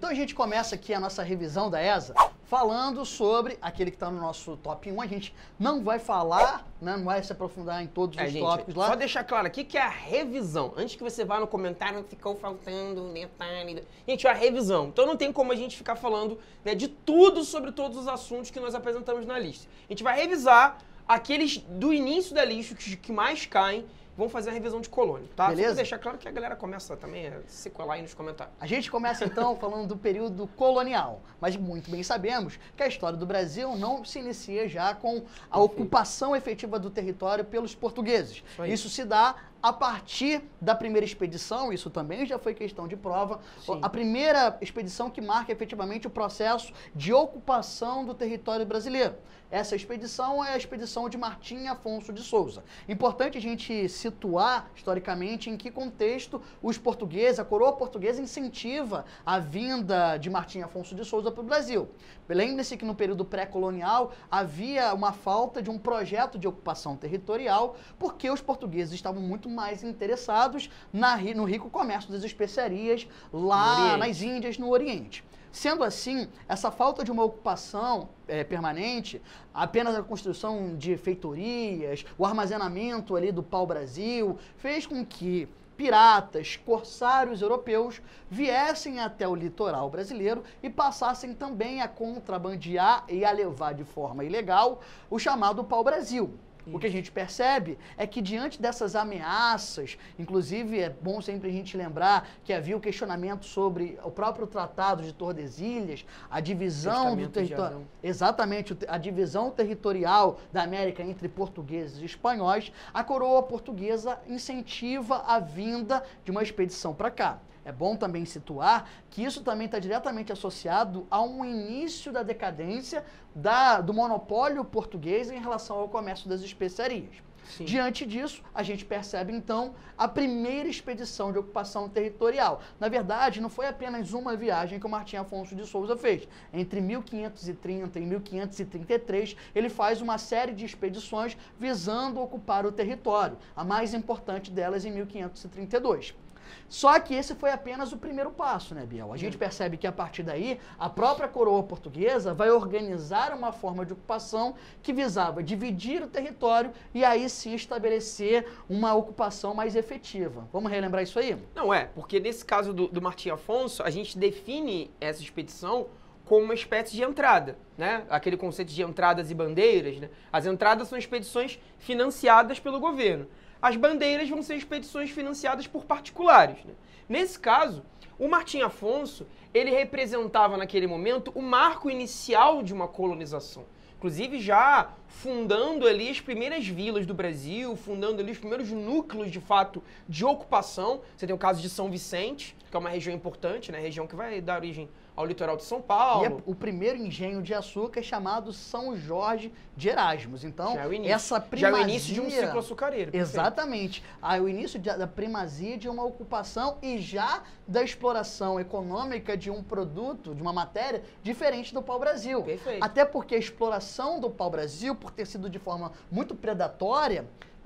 a gente começa aqui a nossa revisão da ESA falando sobre aquele que está no nosso top 1. A gente não vai falar, né, não vai se aprofundar em todos os tópicos lá. Só deixar claro aqui que é a revisão. Antes que você vá no comentário, ficou faltando um detalhe. Gente, é a revisão. Então não tem como a gente ficar falando, né, de tudo sobre todos os assuntos que nós apresentamos na lista. A gente vai revisar aqueles do início da lista que mais caem. Vamos fazer a revisão de colônia, tá? Beleza? Só pra deixar claro que a galera começa também a se colar aí nos comentários. A gente começa então falando do período colonial, mas muito bem sabemos que a história do Brasil não se inicia já com a ocupação efetiva do território pelos portugueses. Isso se dá a partir da primeira expedição, isso também já foi questão de prova, a primeira expedição que marca efetivamente o processo de ocupação do território brasileiro. Essa expedição é a expedição de Martim Afonso de Souza. Importante a gente situar historicamente em que contexto os portugueses, a coroa portuguesa incentiva a vinda de Martim Afonso de Souza para o Brasil. Lembre-se que no período pré-colonial havia uma falta de um projeto de ocupação territorial porque os portugueses estavam muito mais interessados no rico comércio das especiarias lá nas Índias, no Oriente. Sendo assim, essa falta de uma ocupação permanente, apenas a construção de feitorias, o armazenamento ali do pau-brasil, fez com que piratas, corsários europeus viessem até o litoral brasileiro e passassem também a contrabandear e a levar de forma ilegal o chamado pau-brasil. O que a gente percebe é que diante dessas ameaças, inclusive é bom sempre a gente lembrar que havia o questionamento sobre o próprio Tratado de Tordesilhas, a divisão do território, exatamente, a divisão territorial da América entre portugueses e espanhóis, a coroa portuguesa incentiva a vinda de uma expedição para cá. É bom também situar que isso também está diretamente associado a um início da decadência do monopólio português em relação ao comércio das especiarias. Sim. Diante disso, a gente percebe, então, a primeira expedição de ocupação territorial. Na verdade, não foi apenas uma viagem que o Martim Afonso de Souza fez. Entre 1530 e 1533, ele faz uma série de expedições visando ocupar o território. A mais importante delas em 1532. Só que esse foi apenas o primeiro passo, né, Biel? A gente percebe que a partir daí, a própria coroa portuguesa vai organizar uma forma de ocupação que visava dividir o território e aí sim estabelecer uma ocupação mais efetiva. Vamos relembrar isso aí? Não, porque nesse caso do Martim Afonso, a gente define essa expedição como uma espécie de entrada, né? Aquele conceito de entradas e bandeiras, né? As entradas são expedições financiadas pelo governo. As bandeiras vão ser expedições financiadas por particulares, né? Nesse caso, o Martim Afonso, ele representava naquele momento o marco inicial de uma colonização. Inclusive já fundando ali as primeiras vilas do Brasil, fundando ali os primeiros núcleos, de fato, de ocupação. Você tem o caso de São Vicente, que é uma região importante, né? Região que vai dar origem ao litoral de São Paulo. E é o primeiro engenho de açúcar é chamado São Jorge de Erasmus. Então, essa primazia... Já é o início de um ciclo açucareiro. Exatamente. O início da primazia de uma ocupação e já da exploração econômica de um produto, de uma matéria, diferente do pau-brasil. Perfeito. Até porque a exploração do pau-brasil, por ter sido de forma muito predatória,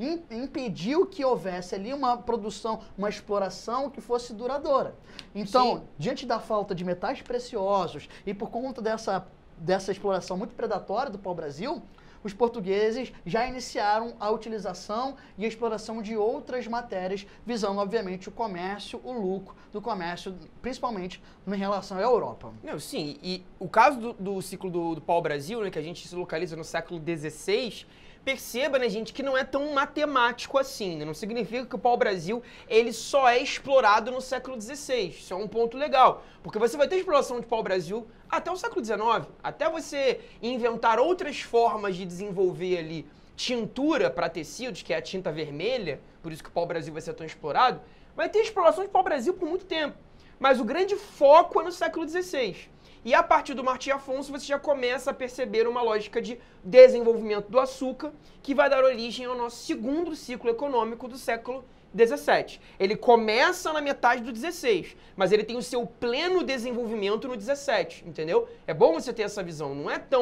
impediu que houvesse ali uma produção, uma exploração que fosse duradoura. Então, diante da falta de metais preciosos e por conta dessa exploração muito predatória do pau-brasil, os portugueses já iniciaram a utilização e a exploração de outras matérias, visando, obviamente, o comércio, o lucro do comércio, principalmente em relação à Europa. Não, sim, e o caso do ciclo do pau-brasil, né, que a gente se localiza no século XVI, perceba, né, gente, que não é tão matemático assim, né? Não significa que o pau-brasil, ele só é explorado no século XVI. Isso é um ponto legal, porque você vai ter exploração de pau-brasil até o século XIX, até você inventar outras formas de desenvolver ali tintura para tecidos, que é a tinta vermelha, por isso que o pau-brasil vai ser tão explorado, vai ter exploração de pau-brasil por muito tempo. Mas o grande foco é no século XVI. E a partir do Martim Afonso você já começa a perceber uma lógica de desenvolvimento do açúcar que vai dar origem ao nosso segundo ciclo econômico do século XVII. Ele começa na metade do XVI, mas ele tem o seu pleno desenvolvimento no XVII, entendeu? É bom você ter essa visão, não é tão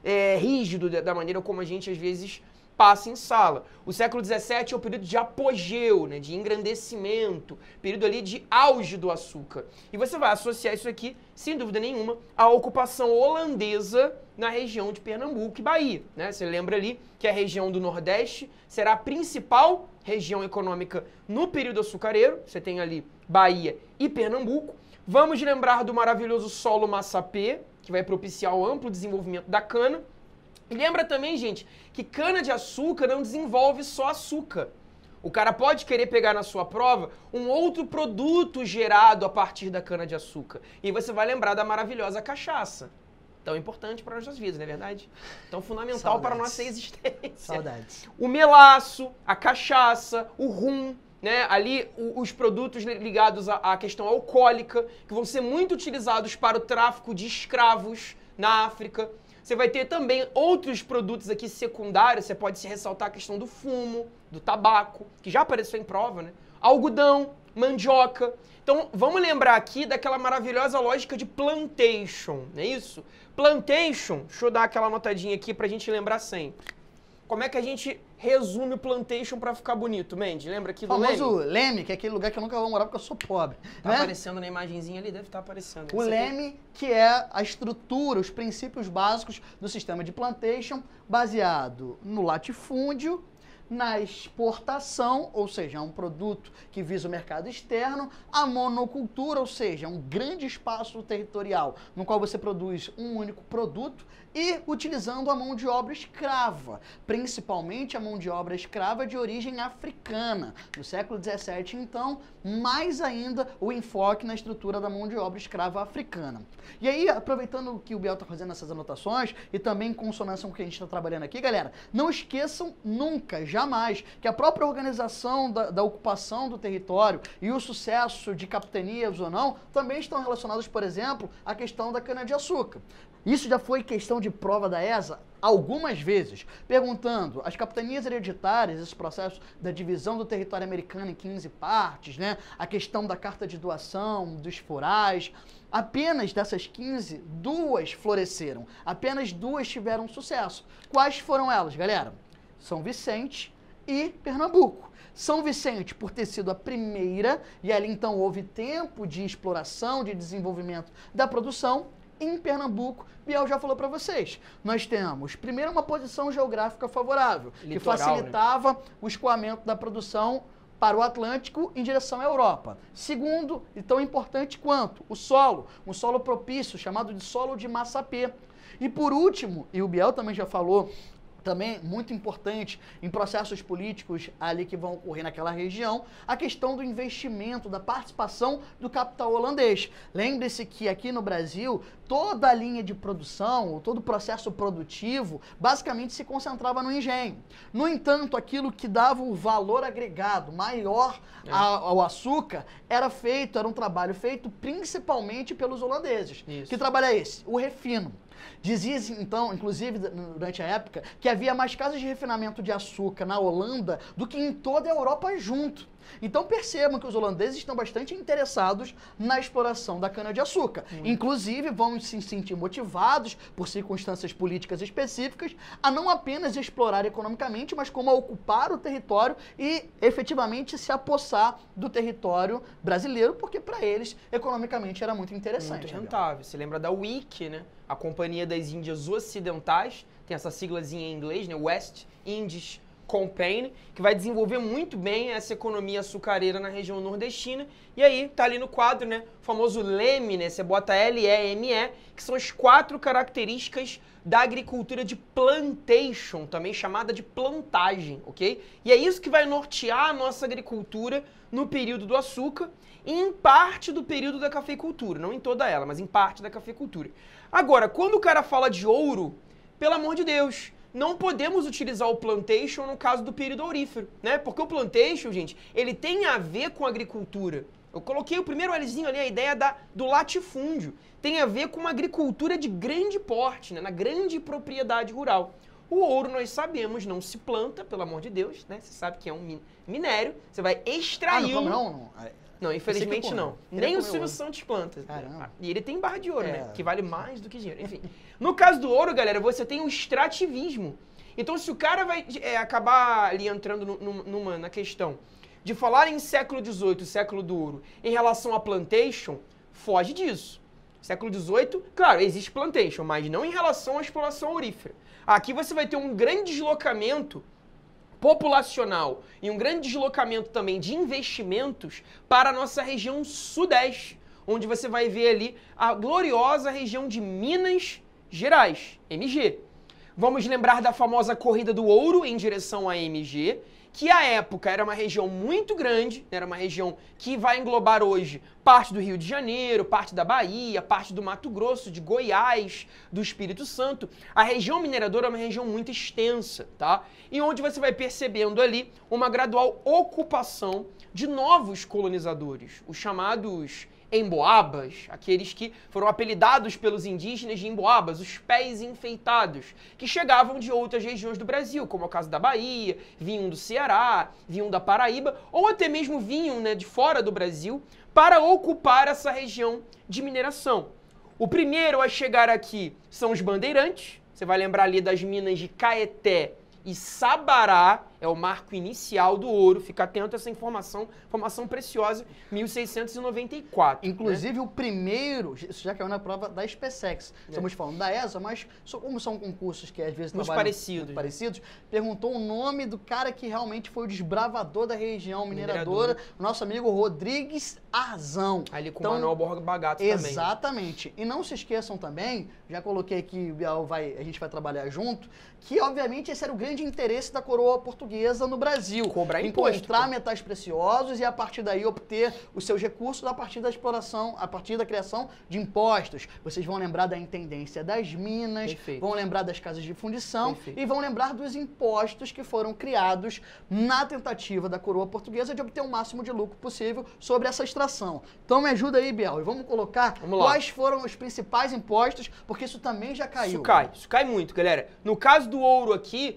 rígido da maneira como a gente, às vezes, passa em sala. O século XVII é o período de apogeu, né, de engrandecimento, período ali de auge do açúcar. E você vai associar isso aqui, sem dúvida nenhuma, à ocupação holandesa na região de Pernambuco e Bahia, né? Você lembra ali que a região do Nordeste será a principal região econômica no período açucareiro. Você tem ali Bahia e Pernambuco. Vamos lembrar do maravilhoso solo massapê, que vai propiciar o amplo desenvolvimento da cana. E lembra também, gente, que cana-de-açúcar não desenvolve só açúcar. O cara pode querer pegar na sua prova um outro produto gerado a partir da cana-de-açúcar. E você vai lembrar da maravilhosa cachaça. Tão importante para nossas vidas, não é verdade? Tão fundamental para a nossa existência. Saudades. O melaço, a cachaça, o rum, né? Ali os produtos ligados à questão alcoólica, que vão ser muito utilizados para o tráfico de escravos na África. Você vai ter também outros produtos aqui secundários, você pode se ressaltar a questão do fumo, do tabaco, que já apareceu em prova, né? Algodão, mandioca. Então, vamos lembrar aqui daquela maravilhosa lógica de plantation, não é isso? Plantation, deixa eu dar aquela notadinha aqui pra gente lembrar sempre. Como é que a gente resume o plantation pra ficar bonito, Mendes? Lembra aqui do Leme? O famoso Leme, que é aquele lugar que eu nunca vou morar porque eu sou pobre. Tá, né? Aparecendo na imagenzinha ali, deve estar aparecendo. O Leme, que é a estrutura, os princípios básicos do sistema de plantation, baseado no latifúndio, na exportação, ou seja, é um produto que visa o mercado externo, a monocultura, ou seja, um grande espaço territorial no qual você produz um único produto, e utilizando a mão de obra escrava, principalmente a mão de obra escrava de origem africana. No século XVII, então, mais ainda o enfoque na estrutura da mão de obra escrava africana. E aí, aproveitando que o Biel está fazendo essas anotações, e também em consonância com o que a gente está trabalhando aqui, galera, não esqueçam nunca, jamais, que a própria organização da ocupação do território e o sucesso de capitanias ou não, também estão relacionados, por exemplo, à questão da cana-de-açúcar. Isso já foi questão de prova da ESA algumas vezes, perguntando as capitanias hereditárias, esse processo da divisão do território americano em 15 partes, né? A questão da carta de doação, dos forais. Apenas dessas 15, 2 floresceram. Apenas 2 tiveram sucesso. Quais foram elas, galera? São Vicente e Pernambuco. São Vicente, por ter sido a primeira, e ali então houve tempo de exploração, de desenvolvimento da produção. Em Pernambuco, Biel já falou para vocês, nós temos, primeiro, uma posição geográfica favorável, litoral, que facilitava, né, o escoamento da produção para o Atlântico em direção à Europa. Segundo, e tão importante quanto, o solo, um solo propício, chamado de solo de massapê. E por último, e o Biel também já falou, também muito importante em processos políticos ali que vão ocorrer naquela região, a questão do investimento, da participação do capital holandês. Lembre-se que aqui no Brasil, toda a linha de produção, todo o processo produtivo, basicamente se concentrava no engenho. No entanto, aquilo que dava o valor agregado maior ao açúcar era um trabalho feito principalmente pelos holandeses. Isso. Que trabalho é esse? O refino. Dizia-se, então, inclusive durante a época, que havia mais casas de refinamento de açúcar na Holanda do que em toda a Europa junto. Então percebam que os holandeses estão bastante interessados na exploração da cana-de-açúcar. Inclusive vão se sentir motivados por circunstâncias políticas específicas a não apenas explorar economicamente, mas como a ocupar o território e efetivamente se apossar do território brasileiro, porque para eles economicamente era muito interessante. Muito rentável. Você lembra da WIC, né? A Companhia das Índias Ocidentais, tem essa siglazinha em inglês, né? West Indies Company, que vai desenvolver muito bem essa economia açucareira na região nordestina. E aí, tá ali no quadro, né? O famoso LEME, né? Você bota L-E-M-E, que são as 4 características da agricultura de plantation, também chamada de plantagem, ok? E é isso que vai nortear a nossa agricultura no período do açúcar e em parte do período da cafeicultura. Não em toda ela, mas em parte da cafeicultura. Agora, quando o cara fala de ouro, pelo amor de Deus, não podemos utilizar o plantation no caso do período aurífero, né? Porque o plantation, gente, ele tem a ver com agricultura. Eu coloquei o primeiro Lzinho ali, a ideia do latifúndio. Tem a ver com uma agricultura de grande porte, né? Na grande propriedade rural. O ouro, nós sabemos, não se planta, pelo amor de Deus, né? Você sabe que é um minério, você vai extraí-lo. Não. Não, infelizmente não. Nem o Silvio ouro. Santos planta. Caramba. E ele tem barra de ouro, né? Que vale mais do que dinheiro. Enfim. No caso do ouro, galera, você tem o extrativismo. Então, se o cara vai acabar ali entrando na questão de falar em século XVIII, século do ouro, em relação a plantation, foge disso. Século XVIII, claro, existe plantation, mas não em relação à exploração aurífera. Aqui você vai ter um grande deslocamento populacional e um grande deslocamento também de investimentos para a nossa região sudeste, onde você vai ver ali a gloriosa região de Minas Gerais, MG. Vamos lembrar da famosa Corrida do Ouro em direção à MG, que à época era uma região muito grande, era uma região que vai englobar hoje parte do Rio de Janeiro, parte da Bahia, parte do Mato Grosso, de Goiás, do Espírito Santo. A região mineradora é uma região muito extensa, tá? E onde você vai percebendo ali uma gradual ocupação de novos colonizadores, os chamados emboabas, aqueles que foram apelidados pelos indígenas de emboabas, os pés enfeitados, que chegavam de outras regiões do Brasil, como é o caso da Bahia, vinham do Ceará, vinham da Paraíba, ou até mesmo vinham, né, de fora do Brasil, para ocupar essa região de mineração. O primeiro a chegar aqui são os bandeirantes, você vai lembrar ali das minas de Caeté e Sabará, é o marco inicial do ouro, fica atento a essa informação preciosa, 1694. Inclusive, né? O primeiro, isso já caiu na prova da SpaceX. Estamos falando da ESA, mas como são concursos que às vezes trabalham muito parecidos, perguntou o nome do cara que realmente foi o desbravador da região mineradora, o nosso amigo Rodrigues Arzão. Ali com o Manuel Borga Bagato também. Exatamente. E não se esqueçam também, já coloquei aqui, a gente vai trabalhar junto, que obviamente esse era o grande interesse da coroa portuguesa no Brasil. Cobrar imposto. Encontrar metais preciosos e a partir daí obter os seus recursos a partir da exploração, a partir da criação de impostos. Vocês vão lembrar da intendência das minas, vão lembrar das casas de fundição e vão lembrar dos impostos que foram criados na tentativa da coroa portuguesa de obter o máximo de lucro possível sobre essa extração. Então me ajuda aí, Biel, e vamos colocar quais foram os principais impostos, porque isso também já caiu. Isso cai muito, galera. No caso do ouro aqui,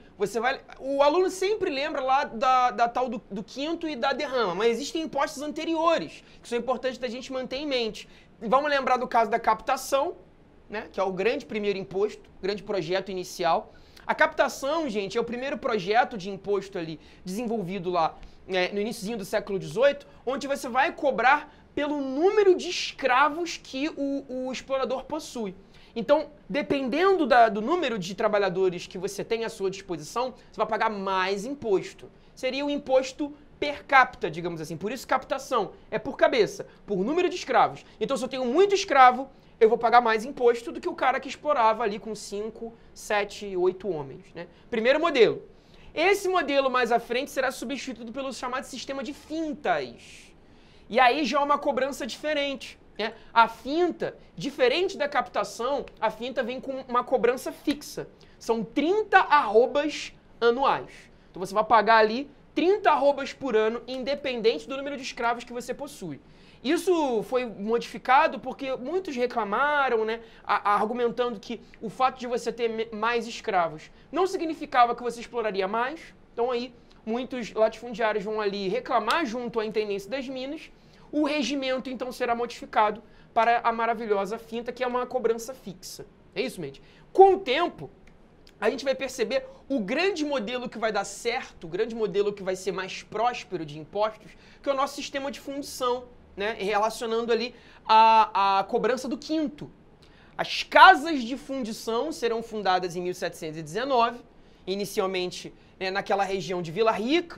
o aluno sempre lembra lá da tal do quinto e da derrama, mas existem impostos anteriores, que são importantes da gente manter em mente. Vamos lembrar do caso da captação, né, que é o grande primeiro imposto, grande projeto inicial. A captação, gente, é o primeiro projeto de imposto ali desenvolvido lá no iniciozinho do século XVIII, onde você vai cobrar pelo número de escravos que o explorador possui. Então, dependendo do número de trabalhadores que você tem à sua disposição, você vai pagar mais imposto. Seria o imposto per capita, digamos assim. Por isso, captação é por cabeça, por número de escravos. Então, se eu tenho muito escravo, eu vou pagar mais imposto do que o cara que explorava ali com 5, 7, 8 homens, né? Primeiro modelo. Esse modelo mais à frente será substituído pelo chamado sistema de fintas. E aí já é uma cobrança diferente. A finta, diferente da captação, a finta vem com uma cobrança fixa. São 30 arrobas anuais. Então você vai pagar ali 30 arrobas por ano, independente do número de escravos que você possui. Isso foi modificado porque muitos reclamaram, né, argumentando que o fato de você ter mais escravos não significava que você exploraria mais. Então aí muitos latifundiários vão ali reclamar junto à intendência das minas. O regimento, então, será modificado para a maravilhosa finta, que é uma cobrança fixa. É isso, gente. Com o tempo, a gente vai perceber o grande modelo que vai dar certo, o grande modelo que vai ser mais próspero de impostos, que é o nosso sistema de fundição, né? Relacionando ali a cobrança do quinto. As casas de fundição serão fundadas em 1719, inicialmente naquela região de Vila Rica,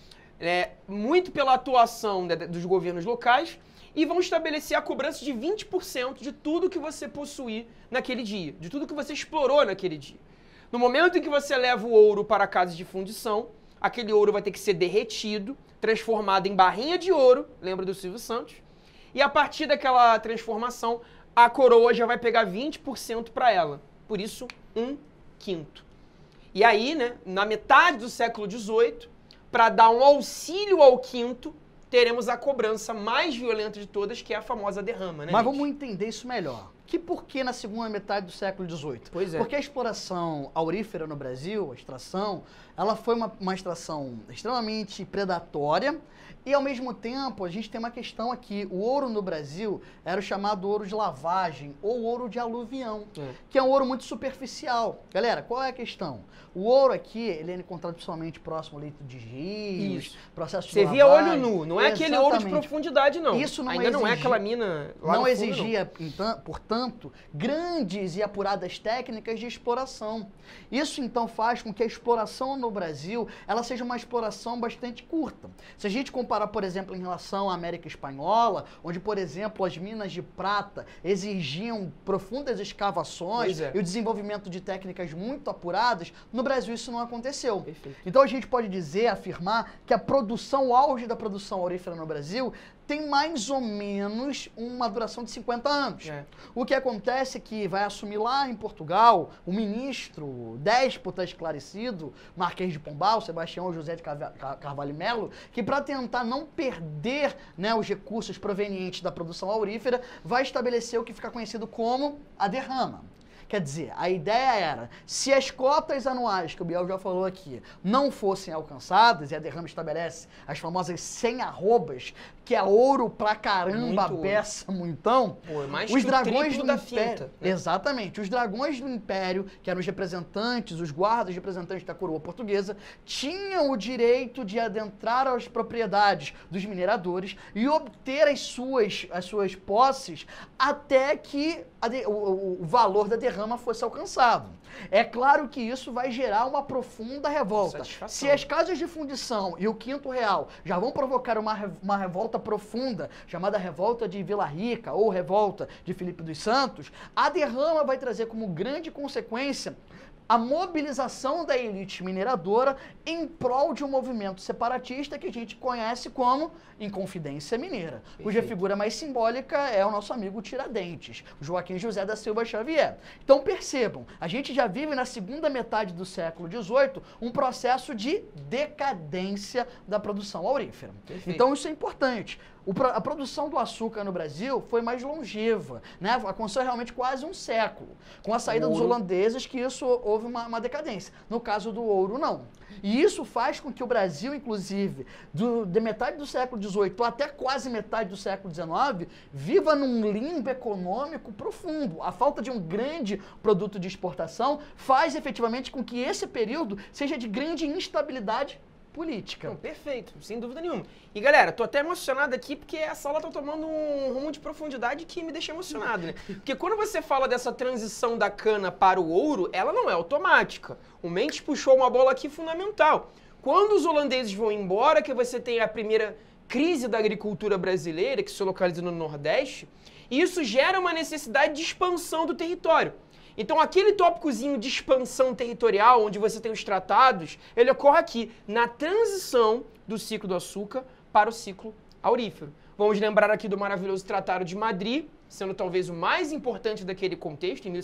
muito pela atuação dos governos locais, e vão estabelecer a cobrança de 20% de tudo que você possuir naquele dia, de tudo que você explorou naquele dia. No momento em que você leva o ouro para a casa de fundição, aquele ouro vai ter que ser derretido, transformado em barrinha de ouro, lembra do Silvio Santos, e a partir daquela transformação, a coroa já vai pegar 20% para ela, por isso 1/5. E aí, né, na metade do século XVIII, para dar um auxílio ao quinto, teremos a cobrança mais violenta de todas, que é a famosa derrama, né? Mas vamos entender isso melhor. por que na segunda metade do século XVIII? Pois é. Porque a exploração aurífera no Brasil, a extração, ela foi uma extração extremamente predatória e, ao mesmo tempo, a gente tem uma questão aqui. O ouro no Brasil era o chamado ouro de lavagem ou ouro de aluvião, que é um ouro muito superficial. Galera, qual é a questão? O ouro aqui, ele é encontrado principalmente próximo ao leito de rios, processo de Você lavagem. via olho nu, não é aquele ouro de profundidade, não. Isso não Ainda não é aquela mina lá não no fundo, exigia, portanto, grandes e apuradas técnicas de exploração. Isso, então, faz com que a exploração no Brasil, ela seja uma exploração bastante curta. Se a gente comparar, por exemplo, em relação à América Espanhola, onde, por exemplo, as minas de prata exigiam profundas escavações e o desenvolvimento de técnicas muito apuradas, no Brasil isso não aconteceu. Perfeito. Então a gente pode dizer, afirmar, que a produção, o auge da produção aurífera no Brasil tem mais ou menos uma duração de 50 anos. O que acontece é que vai assumir lá em Portugal o ministro déspota esclarecido, Marquês de Pombal, Sebastião José de Carvalho Melo, que para tentar não perder, né, os recursos provenientes da produção aurífera, vai estabelecer o que fica conhecido como a derrama. Quer dizer, a ideia era, se as cotas anuais, que o Biel já falou aqui, não fossem alcançadas, e a derrama estabelece as famosas 100 arrobas, que é ouro pra caramba, beça, muitão, os dragões do Império... Né? Exatamente. Os dragões do Império, que eram os representantes, os guardas representantes da coroa portuguesa, tinham o direito de adentrar às propriedades dos mineradores e obter as suas posses até que o valor da derrama fosse alcançado. É claro que isso vai gerar uma profunda revolta. Se as casas de fundição e o Quinto Real já vão provocar uma revolta profunda, chamada Revolta de Vila Rica ou Revolta de Filipe dos Santos, a derrama vai trazer como grande consequência a mobilização da elite mineradora em prol de um movimento separatista que a gente conhece como Inconfidência Mineira, cuja figura mais simbólica é o nosso amigo Tiradentes, Joaquim José da Silva Xavier. Então percebam, a gente já vive na segunda metade do século XVIII um processo de decadência da produção aurífera. Então isso é importante. A produção do açúcar no Brasil foi mais longeva, né? Aconteceu realmente quase um século. Com a saída dos holandeses, que isso houve uma decadência. No caso do ouro, não. E isso faz com que o Brasil, inclusive, de metade do século XVIII até quase metade do século XIX, viva num limbo econômico profundo. A falta de um grande produto de exportação faz efetivamente com que esse período seja de grande instabilidade política. Não, perfeito, sem dúvida nenhuma. E galera, tô até emocionado aqui porque essa aula tá tomando um rumo de profundidade que me deixa emocionado, né? Porque quando você fala dessa transição da cana para o ouro, ela não é automática. O Mendes puxou uma bola aqui fundamental. Quando os holandeses vão embora, que você tem a primeira crise da agricultura brasileira, que se localiza no Nordeste, isso gera uma necessidade de expansão do território. Então, aquele tópicozinho de expansão territorial, onde você tem os tratados, ele ocorre aqui, na transição do ciclo do açúcar para o ciclo aurífero. Vamos lembrar aqui do maravilhoso Tratado de Madrid, sendo talvez o mais importante daquele contexto, em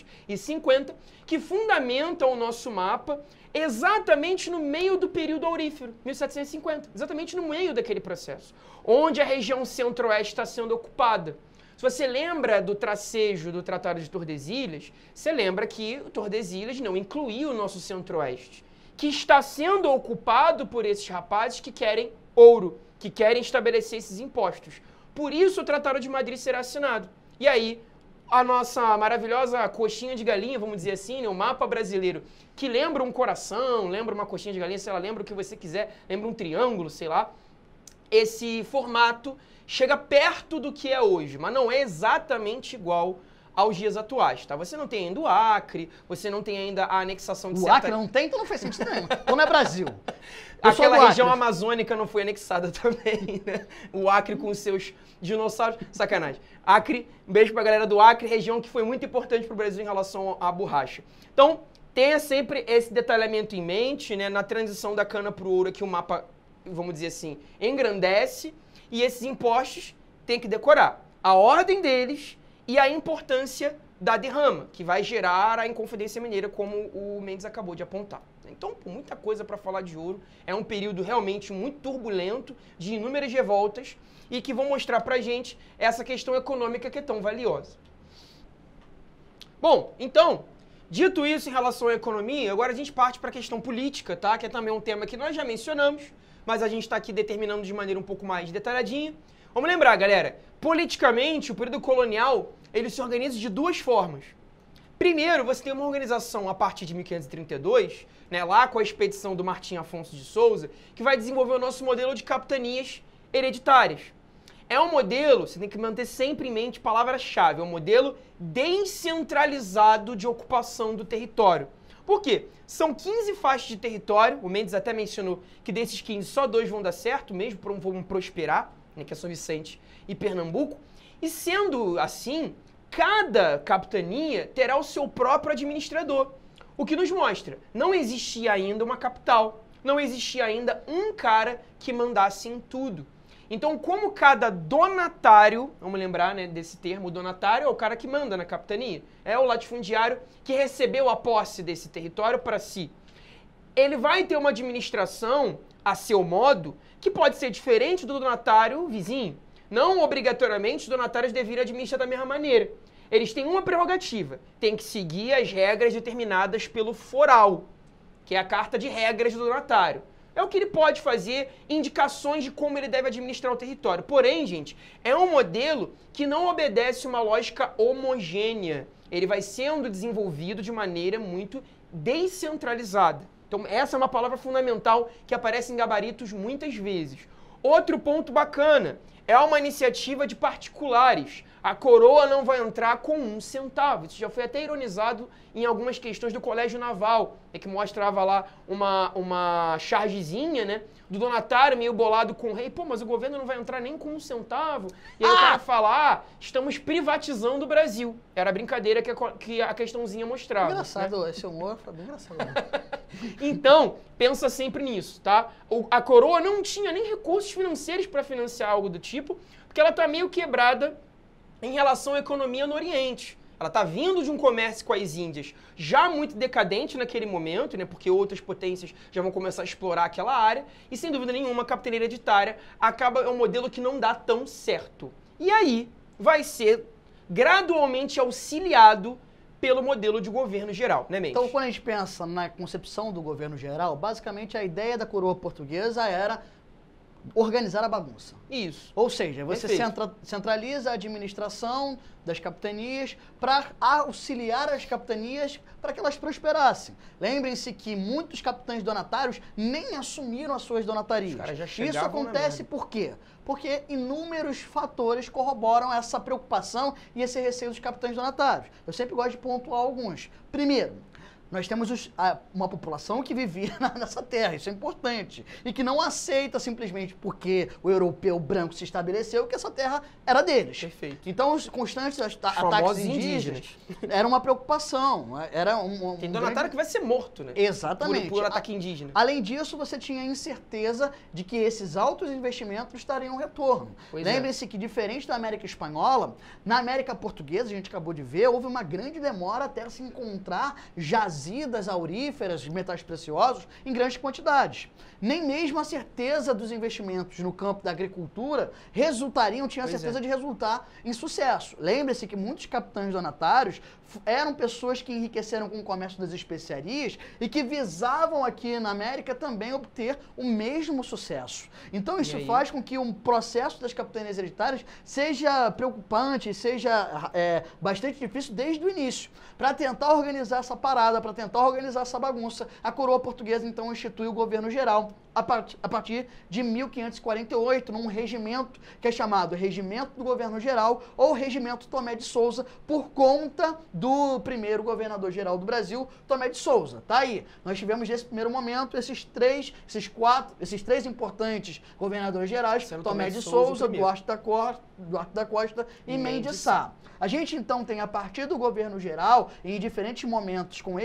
1750, que fundamenta o nosso mapa exatamente no meio do período aurífero, 1750, exatamente no meio daquele processo, onde a região centro-oeste está sendo ocupada. Se você lembra do tracejo do Tratado de Tordesilhas, você lembra que o Tordesilhas não incluía o nosso centro-oeste, que está sendo ocupado por esses rapazes que querem ouro, que querem estabelecer esses impostos. Por isso o Tratado de Madrid será assinado. E aí, a nossa maravilhosa coxinha de galinha, vamos dizer assim, né, o mapa brasileiro, que lembra um coração, lembra uma coxinha de galinha, sei lá, lembra o que você quiser, lembra um triângulo, sei lá, esse formato chega perto do que é hoje, mas não é exatamente igual aos dias atuais, tá? Você não tem ainda o Acre, você não tem ainda a anexação de certa... O Acre não tem, então não faz sentido nenhum. Então não é Brasil. Aquela região amazônica não foi anexada também, né? O Acre com os seus dinossauros... Sacanagem. Acre, um beijo pra galera do Acre, região que foi muito importante pro Brasil em relação à borracha. Então, tenha sempre esse detalhamento em mente, né? Na transição da cana pro ouro, que o mapa, vamos dizer assim, engrandece. E esses impostos tem que decorar a ordem deles e a importância da derrama, que vai gerar a Inconfidência Mineira, como o Mendes acabou de apontar. Então, muita coisa para falar de ouro. É um período realmente muito turbulento, de inúmeras revoltas, e que vão mostrar para a gente essa questão econômica que é tão valiosa. Bom, então, dito isso em relação à economia, agora a gente parte para a questão política, tá? Que é também um tema que nós já mencionamos, mas a gente está aqui determinando de maneira um pouco mais detalhadinha. Vamos lembrar, galera, politicamente, o período colonial, ele se organiza de duas formas. Primeiro, você tem uma organização a partir de 1532, né, lá com a expedição do Martim Afonso de Souza, que vai desenvolver o nosso modelo de capitanias hereditárias. É um modelo, você tem que manter sempre em mente palavra-chave, é um modelo descentralizado de ocupação do território. Por quê? São 15 faixas de território, o Mendes até mencionou que desses 15 só 2 vão dar certo, mesmo vão prosperar, né, que é São Vicente e Pernambuco, e sendo assim, cada capitania terá o seu próprio administrador, o que nos mostra, não existia ainda uma capital, não existia ainda um cara que mandasse em tudo. Então, como cada donatário, vamos lembrar, né, desse termo, o donatário é o cara que manda na capitania, é o latifundiário que recebeu a posse desse território para si. Ele vai ter uma administração a seu modo que pode ser diferente do donatário vizinho. Não obrigatoriamente os donatários deveriam administrar da mesma maneira. Eles têm uma prerrogativa, tem que seguir as regras determinadas pelo foral, que é a carta de regras do donatário. É o que ele pode fazer, indicações de como ele deve administrar o território. Porém, gente, é um modelo que não obedece uma lógica homogênea. Ele vai sendo desenvolvido de maneira muito descentralizada. Então, essa é uma palavra fundamental que aparece em gabaritos muitas vezes. Outro ponto bacana é uma iniciativa de particulares. A coroa não vai entrar com 1 centavo. Isso já foi até ironizado em algumas questões do Colégio Naval, que mostrava lá uma chargezinha, né, do donatário meio bolado com o rei. Pô, mas o governo não vai entrar nem com 1 centavo. E aí o cara fala, estamos privatizando o Brasil. Era a brincadeira que a questãozinha mostrava. Engraçado, né? Esse humor foi bem engraçado. Então, pensa sempre nisso, tá? A coroa não tinha nem recursos financeiros para financiar algo do tipo, porque ela tá meio quebrada em relação à economia no Oriente. Ela está vindo de um comércio com as Índias já muito decadente naquele momento, né, porque outras potências já vão começar a explorar aquela área, e sem dúvida nenhuma a capitania hereditária é um modelo que não dá tão certo. E aí vai ser gradualmente auxiliado pelo modelo de governo geral, né, Mendes? Então, quando a gente pensa na concepção do governo geral, basicamente a ideia da coroa portuguesa era organizar a bagunça. Isso. Ou seja, você centraliza a administração das capitanias para auxiliar as capitanias para que elas prosperassem. Lembrem-se que muitos capitães donatários nem assumiram as suas donatarias. Os caras já Isso chegavam acontece por quê? Porque inúmeros fatores corroboram essa preocupação e esse receio dos capitães donatários. Eu sempre gosto de pontuar alguns. Primeiro, nós temos uma população que vivia nessa terra, isso é importante, e que não aceita simplesmente porque o europeu branco se estabeleceu que essa terra era deles. Perfeito. Então, os constantes ataques indígenas era uma preocupação. Era Tem donatário que vai ser morto, né? Exatamente. Por ataque indígena. Além disso, você tinha a incerteza de que esses altos investimentos trariam retorno. Lembre-se que, diferente da América Espanhola, na América Portuguesa, a gente acabou de ver, houve uma grande demora até se encontrar jazidas auríferas de metais preciosos em grandes quantidades. Nem mesmo a certeza dos investimentos no campo da agricultura tinha a certeza de resultar em sucesso. Lembre-se que muitos capitães donatários eram pessoas que enriqueceram com o comércio das especiarias e que visavam aqui na América também obter o mesmo sucesso. Então isso faz com que um processo das capitanias hereditárias seja preocupante, seja bastante difícil desde o início. Para tentar organizar essa parada, para tentar organizar essa bagunça, a coroa portuguesa então institui o governo geral a partir de 1548, num regimento que é chamado Regimento do Governo Geral ou Regimento Tomé de Souza, por conta do primeiro governador-geral do Brasil, Tomé de Souza. Tá aí. Nós tivemos nesse primeiro momento esses três importantes governadores gerais, Tomé de Souza, Duarte da Costa e Mendes Sá. A gente então tem, a partir do governo geral, em diferentes momentos com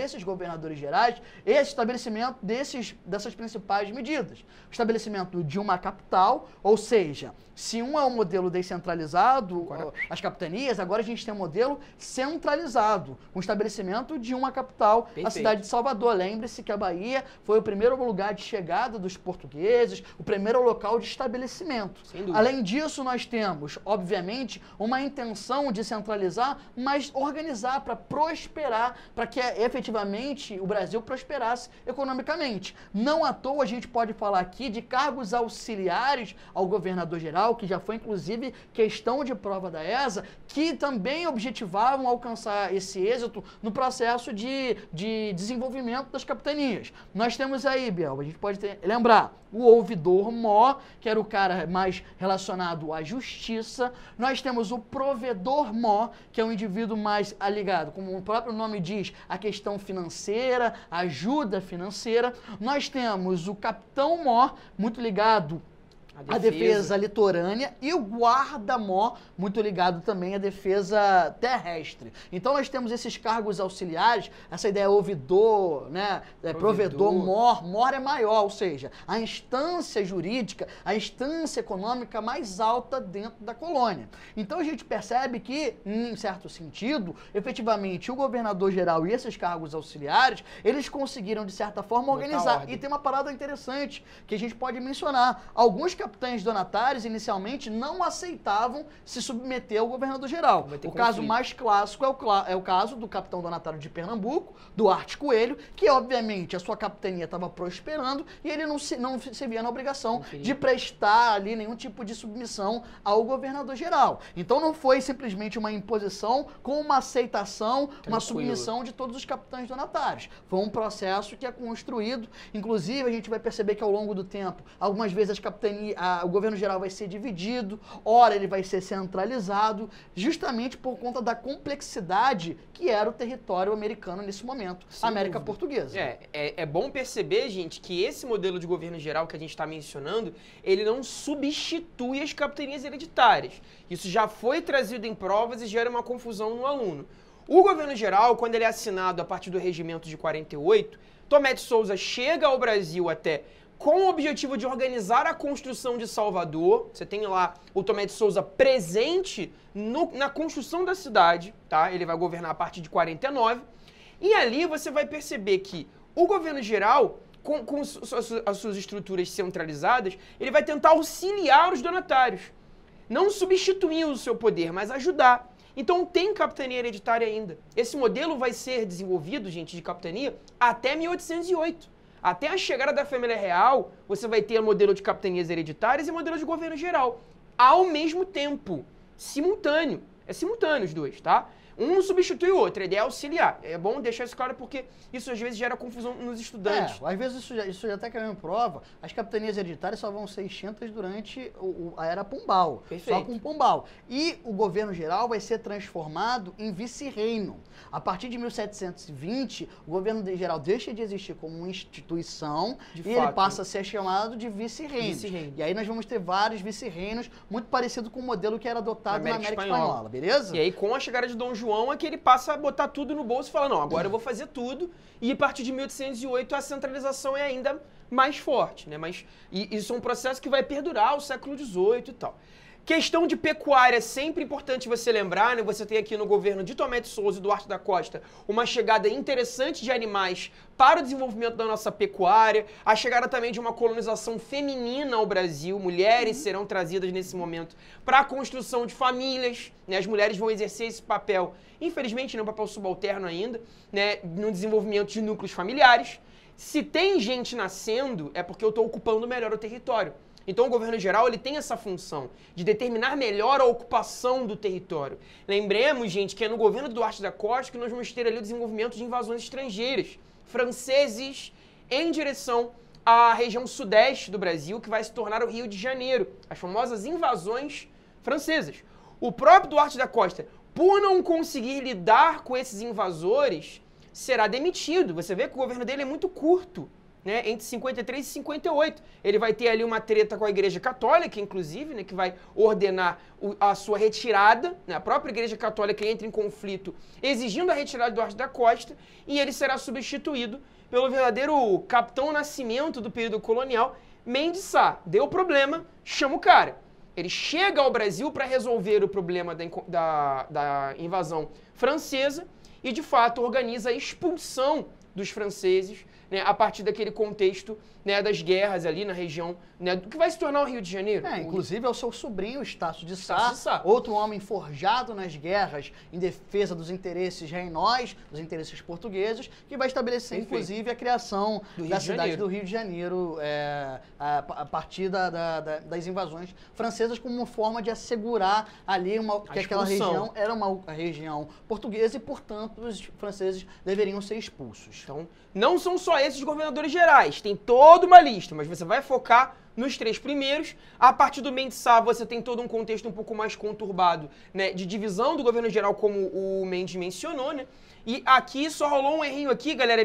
esses governadores gerais esse estabelecimento dessas principais medidas. O estabelecimento de uma capital, ou seja, se um é um modelo descentralizado, as capitanias, agora a gente tem um modelo centralizado, com o estabelecimento de uma capital, a cidade de Salvador. Lembre-se que a Bahia foi o primeiro lugar de chegada dos portugueses, o primeiro local de estabelecimento. Além disso, nós temos, obviamente, uma intenção de centralizar, mas organizar para prosperar, para que efetivamente o Brasil prosperasse economicamente. Não à toa a gente pode falar aqui de cargos auxiliares ao governador-geral, que já foi inclusive questão de prova da ESA, que também objetivavam alcançar esse êxito no processo de desenvolvimento das capitanias. Nós temos aí, Biel, a gente pode lembrar, o ouvidor-mor, que era o cara mais relacionado à justiça. Nós temos o provedor-mor, que é um indivíduo mais ligado, como o próprio nome diz, a questão financeira, ajuda financeira. Nós temos o capitão-mor, muito ligado à defesa litorânea, e o guarda-mor, muito ligado também à defesa terrestre. Então nós temos esses cargos auxiliares, essa ideia ouvidor, né, provedor, mor é maior, ou seja, a instância jurídica, a instância econômica mais alta dentro da colônia. Então a gente percebe que, em certo sentido, efetivamente o governador-geral e esses cargos auxiliares, eles conseguiram, de certa forma, organizar. E tem uma parada interessante que a gente pode mencionar. Alguns capitães donatários, inicialmente, não aceitavam se submeter ao governador-geral. O caso mais clássico é o caso do capitão donatário de Pernambuco, Duarte Coelho, que, obviamente, a sua capitania estava prosperando e ele não se via na obrigação de prestar ali nenhum tipo de submissão ao governador-geral. Então, não foi simplesmente uma imposição com uma aceitação, uma submissão de todos os capitães donatários. Foi um processo que é construído. Inclusive, a gente vai perceber que, ao longo do tempo, algumas vezes as capitanias, o governo geral vai ser dividido, ora ele vai ser centralizado, justamente por conta da complexidade que era o território americano nesse momento, a América Portuguesa. É bom perceber, gente, que esse modelo de governo geral que a gente está mencionando, ele não substitui as capitanias hereditárias. Isso já foi trazido em provas e gera uma confusão no aluno. O governo geral, quando ele é assinado a partir do regimento de 48, Tomé de Souza chega ao Brasil até com o objetivo de organizar a construção de Salvador. Você tem lá o Tomé de Souza presente na construção da cidade, tá? Ele vai governar a partir de 49. E ali você vai perceber que o governo geral, com as suas estruturas centralizadas, ele vai tentar auxiliar os donatários. Não substituir o seu poder, mas ajudar. Então tem capitania hereditária ainda. Esse modelo vai ser desenvolvido, gente, de capitania até 1808. Até a chegada da família real, você vai ter modelo de capitanias hereditárias e modelo de governo geral. Ao mesmo tempo. Simultâneo. É simultâneo os dois, tá? Um não substitui o outro, a ideia é auxiliar. É bom deixar isso claro porque isso às vezes gera confusão nos estudantes. Às vezes isso já até caiu em prova. As capitanias hereditárias só vão ser extintas durante a era Pombal. Perfeito. Só com Pombal. E o governo geral vai ser transformado em vice-reino. A partir de 1720, o governo geral deixa de existir como uma instituição ele passa a ser chamado de vice-reino. E aí nós vamos ter vários vice-reinos, muito parecido com o modelo que era adotado na América Espanhola, beleza? E aí com a chegada de Dom João é que ele passa a botar tudo no bolso e fala, não, agora eu vou fazer tudo. E a partir de 1808 a centralização é ainda mais forte, né? Mas isso é um processo que vai perdurar o século XVIII e tal. Questão de pecuária é sempre importante você lembrar, né? Você tem aqui no governo de Tomé de Souza e Duarte da Costa uma chegada interessante de animais para o desenvolvimento da nossa pecuária, a chegada também de uma colonização feminina ao Brasil, mulheres serão trazidas nesse momento para a construção de famílias, né? As mulheres vão exercer esse papel, infelizmente não é um papel subalterno ainda, né? No desenvolvimento de núcleos familiares. Se tem gente nascendo, é porque eu estou ocupando melhor o território. Então o governo geral ele tem essa função de determinar melhor a ocupação do território. Lembremos, gente, que é no governo do Duarte da Costa que nós vamos ter ali o desenvolvimento de invasões estrangeiras, franceses, em direção à região sudeste do Brasil, que vai se tornar o Rio de Janeiro, as famosas invasões francesas. O próprio Duarte da Costa, por não conseguir lidar com esses invasores, será demitido. Você vê que o governo dele é muito curto. né, entre 53 e 58. Ele vai ter ali uma treta com a Igreja Católica, inclusive, né, que vai ordenar a sua retirada, né, a própria Igreja Católica entra em conflito exigindo a retirada do Duarte da Costa, e ele será substituído pelo verdadeiro Capitão Nascimento do período colonial, Mendes Sá. Deu problema, chama o cara. Ele chega ao Brasil para resolver o problema da invasão francesa e, de fato, organiza a expulsão dos franceses, né, a partir daquele contexto, né, das guerras ali na região, né, do que vai se tornar o Rio de Janeiro. Inclusive é o seu sobrinho, Estácio de Sá, outro homem forjado nas guerras em defesa dos interesses reinóis, dos interesses portugueses, que vai estabelecer, inclusive, a criação da cidade do Rio de Janeiro a partir das invasões francesas, como uma forma de assegurar ali que aquela região era uma região portuguesa e, portanto, os franceses deveriam ser expulsos. Então, não são só esses governadores gerais, tem toda uma lista, mas você vai focar nos 3 primeiros. A partir do Mendes Sá, você tem todo um contexto um pouco mais conturbado, né, de divisão do governo geral, como o Mendes mencionou, né? E aqui só rolou um errinho aqui, galera,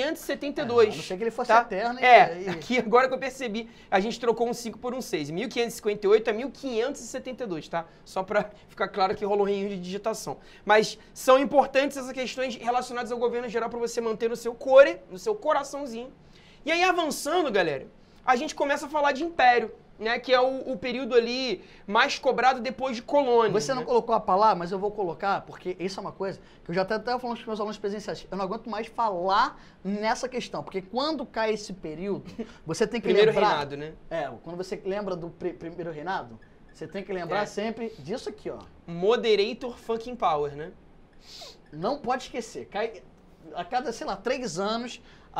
1572. A não ser que ele fosse eterno. Aqui agora que eu percebi, a gente trocou um 5 por um 6. 1558 a 1572, tá? Só pra ficar claro que rolou um errinho de digitação. Mas são importantes essas questões relacionadas ao governo geral para você manter no seu core, no seu coraçãozinho. E aí, avançando, galera, a gente começa a falar de império, né, que é o período ali mais cobrado depois de colônia. Você não colocou a palavra, mas eu vou colocar, porque isso é uma coisa que eu já até estava falando com os meus alunos presenciais. Eu não aguento mais falar nessa questão, porque quando cai esse período, você tem que primeiro lembrar... Primeiro reinado, né? Quando você lembra do primeiro reinado, você tem que lembrar sempre disso aqui, ó. Moderator fucking power, né? Não pode esquecer. Cai a cada, sei lá, 3 anos...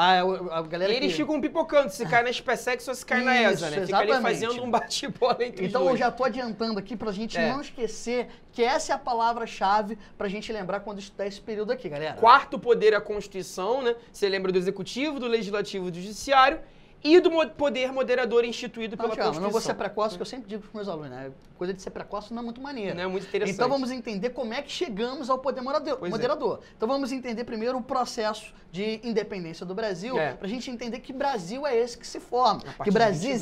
A galera eles ficam pipocando, se cai na SpaceX ou se cai na ESA, né? Fica ali fazendo um bate-bola entre os dois. Então eu já tô adiantando aqui pra gente não esquecer que essa é a palavra-chave pra gente lembrar quando estudar esse período aqui, galera. Quarto poder é a Constituição, né? Você lembra do Executivo, do Legislativo e do Judiciário. E do poder moderador instituído pela Constituição. Não vou ser precoce, que eu sempre digo para os meus alunos, né? Coisa de ser precoce não é muito maneira. Não é muito interessante. Então vamos entender como é que chegamos ao poder moderador. Então vamos entender primeiro o processo de independência do Brasil, para a gente entender que Brasil é esse que se forma. Que Brasil...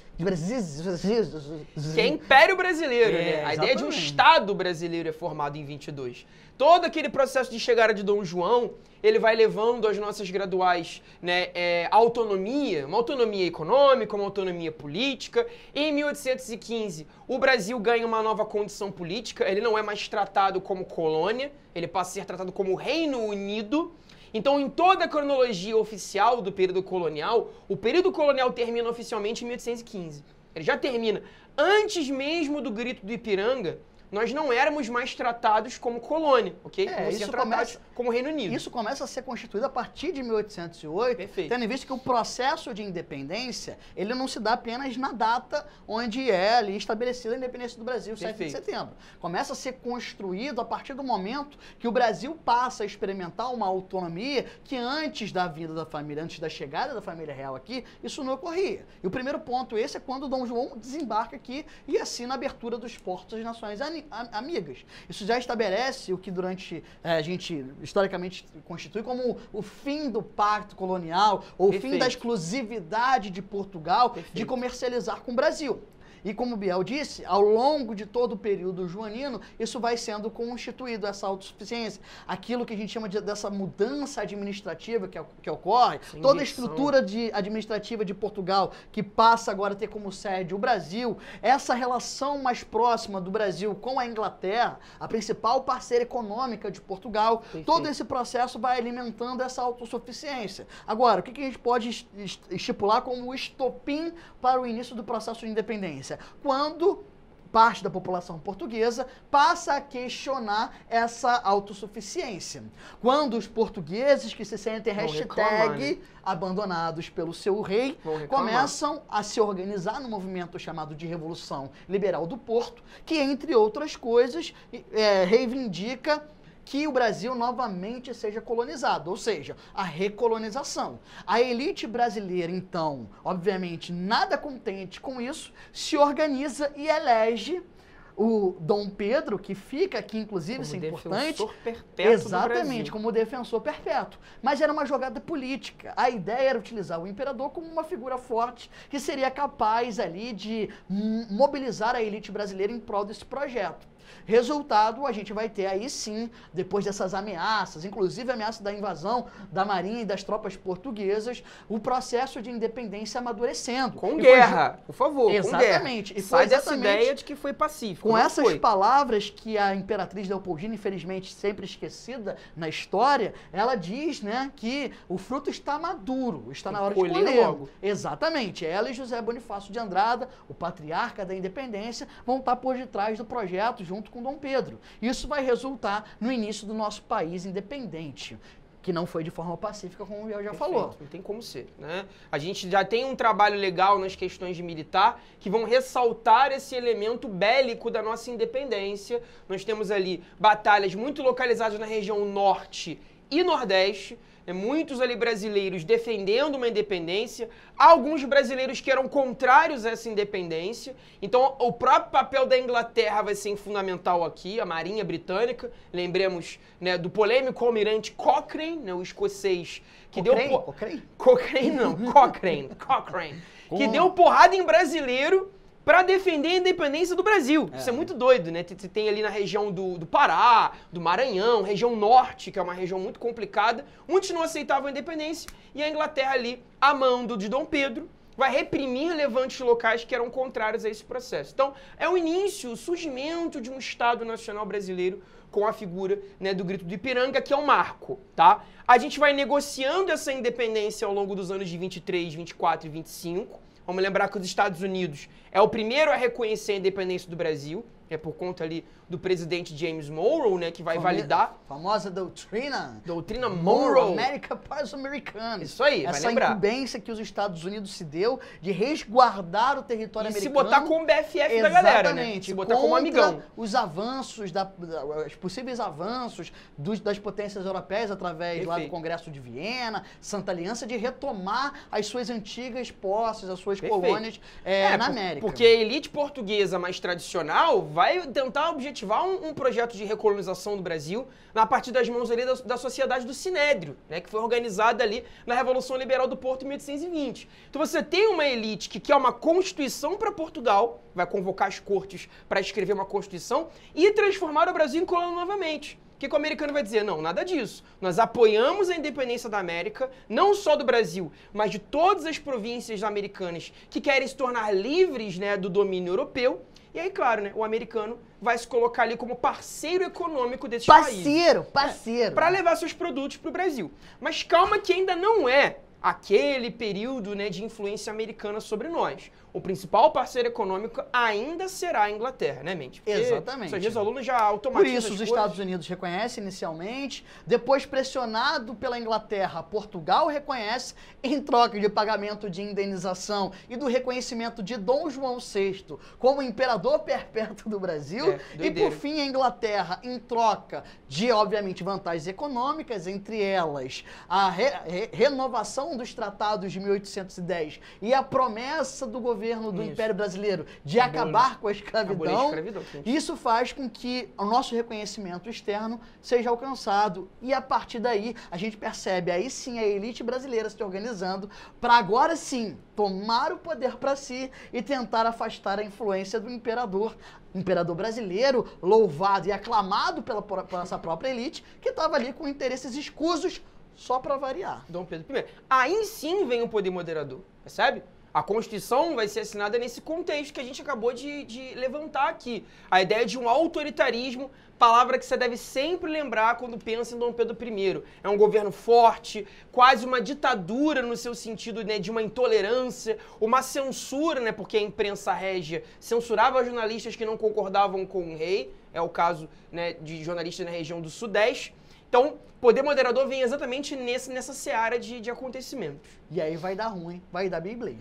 Que é Império Brasileiro, né? A ideia de um Estado brasileiro é formado em 22. Todo aquele processo de chegada de Dom João, ele vai levando às nossas graduais, né, autonomia, uma autonomia econômica, uma autonomia política. Em 1815, o Brasil ganha uma nova condição política, ele não é mais tratado como colônia, ele passa a ser tratado como Reino Unido. Então, em toda a cronologia oficial do período colonial, o período colonial termina oficialmente em 1815. Ele já termina. Antes mesmo do Grito do Ipiranga, nós não éramos mais tratados como colônia, ok? Isso começa como Reino Unido. Isso começa a ser constituído a partir de 1808, tendo em vista que o processo de independência, ele não se dá apenas na data onde é ali estabelecida a independência do Brasil, 7 de setembro. Começa a ser construído a partir do momento que o Brasil passa a experimentar uma autonomia que antes da vinda da família, antes da chegada da família real aqui, isso não ocorria. E o primeiro ponto esse é quando Dom João desembarca aqui e assina a abertura dos portos das nações amigas. Isso já estabelece o que durante a gente historicamente constitui como o fim do pacto colonial ou o fim da exclusividade de Portugal de comercializar com o Brasil. E como o Biel disse, ao longo de todo o período joanino, isso vai sendo constituído, essa autossuficiência. Aquilo que a gente chama dessa mudança administrativa que ocorre, toda a estrutura administrativa de Portugal, que passa agora a ter como sede o Brasil, essa relação mais próxima do Brasil com a Inglaterra, a principal parceira econômica de Portugal, todo esse processo vai alimentando essa autossuficiência. Agora, o que a gente pode estipular como o estopim para o início do processo de independência? Quando parte da população portuguesa passa a questionar essa autossuficiência. Quando os portugueses que se sentem abandonados pelo seu rei começam a se organizar no movimento chamado de Revolução Liberal do Porto, que, entre outras coisas, reivindica que o Brasil novamente seja colonizado, ou seja, a recolonização. A elite brasileira, então, obviamente, nada contente com isso, se organiza e elege o Dom Pedro, que fica aqui, inclusive, isso é importante. Como defensor perpétuo Exatamente, do Brasil. como defensor perpétuo. Mas era uma jogada política. A ideia era utilizar o imperador como uma figura forte que seria capaz ali de mobilizar a elite brasileira em prol desse projeto. Resultado, a gente vai ter aí sim, depois dessas ameaças, inclusive a ameaça da invasão da Marinha e das tropas portuguesas, o processo de independência amadurecendo. Com guerra, por favor, exatamente. Com guerra. Sai dessa ideia de que foi pacífico. Com essas palavras que a Imperatriz Leopoldina, infelizmente sempre esquecida na história, ela diz, né, que o fruto está maduro, está na hora de colher. Logo. Exatamente. Ela e José Bonifácio de Andrada, o patriarca da independência, vão estar por detrás do projeto junto com Dom Pedro. Isso vai resultar no início do nosso país independente, que não foi de forma pacífica, como o Biel já falou. Não tem como ser, né? A gente já tem um trabalho legal nas questões de militar que vão ressaltar esse elemento bélico da nossa independência. Nós temos ali batalhas muito localizadas na região norte e nordeste, muitos ali brasileiros defendendo uma independência, alguns brasileiros que eram contrários a essa independência. Então, o próprio papel da Inglaterra vai ser fundamental aqui, a Marinha Britânica. Lembremos, né, do polêmico almirante Cochrane, né, o escocês, que Cochrane, que deu porrada em brasileiro para defender a independência do Brasil. Isso é muito doido, né? Você tem ali na região do Pará, do Maranhão, região norte, que é uma região muito complicada, muitos não aceitavam a independência, e a Inglaterra ali, a mando de Dom Pedro, vai reprimir levantes locais que eram contrários a esse processo. Então, é o início, o surgimento de um Estado Nacional brasileiro com a figura, né, do Grito do Ipiranga, que é um marco, tá? A gente vai negociando essa independência ao longo dos anos de 23, 24 e 25, Vamos lembrar que os Estados Unidos é o primeiro a reconhecer a independência do Brasil, é por conta ali do presidente James Monroe, né, que vai validar. Famosa doutrina. Doutrina Monroe. América para os americanos. Isso aí, vai lembrar. Essa incumbência que os Estados Unidos se deu de resguardar o território americano. E se botar como BFF da galera, né? Se botar como amigão. Os avanços, os possíveis avanços das potências europeias através lá do Congresso de Viena, Santa Aliança, de retomar as suas antigas posses, as suas colônias na América. Porque a elite portuguesa mais tradicional vai tentar objetivar um projeto de recolonização do Brasil a partir das mãos ali da Sociedade do Sinédrio, né, que foi organizada ali na Revolução Liberal do Porto em 1820. Então você tem uma elite que quer uma constituição para Portugal, vai convocar as cortes para escrever uma constituição e transformar o Brasil em colônia novamente. O que o americano vai dizer? Não, nada disso. Nós apoiamos a independência da América, não só do Brasil, mas de todas as províncias americanas que querem se tornar livres, né, do domínio europeu. E aí, claro, né, o americano vai se colocar ali como parceiro econômico desses países. Parceiro. Para levar seus produtos para o Brasil. Mas calma que ainda não é aquele período, né, de influência americana sobre nós. O principal parceiro econômico ainda será a Inglaterra, né, Mendes? Exatamente. Os alunos já automatizam. Por isso os Estados Unidos reconhecem inicialmente, depois pressionado pela Inglaterra, Portugal reconhece em troca de pagamento de indenização e do reconhecimento de Dom João VI como imperador perpétuo do Brasil. E por fim a Inglaterra, em troca de, obviamente, vantagens econômicas, entre elas a renovação dos tratados de 1810 e a promessa do governo do Império Brasileiro de acabar com a escravidão, isso faz com que o nosso reconhecimento externo seja alcançado. E a partir daí, a gente percebe aí sim a elite brasileira se organizando para agora sim tomar o poder para si e tentar afastar a influência do imperador brasileiro, louvado e aclamado pela essa própria elite, que estava ali com interesses escusos só para variar. Dom Pedro I. Aí sim vem o poder moderador, percebe? A Constituição vai ser assinada nesse contexto que a gente acabou de levantar aqui. A ideia de um autoritarismo, palavra que você deve sempre lembrar quando pensa em Dom Pedro I. É um governo forte, quase uma ditadura no seu sentido, né, de uma intolerância, uma censura, né, porque a imprensa régia censurava jornalistas que não concordavam com o rei. É o caso, né, de jornalistas na região do Sudeste. Então, poder moderador vem exatamente nessa seara de acontecimentos. E aí vai dar ruim, vai dar Beyblade.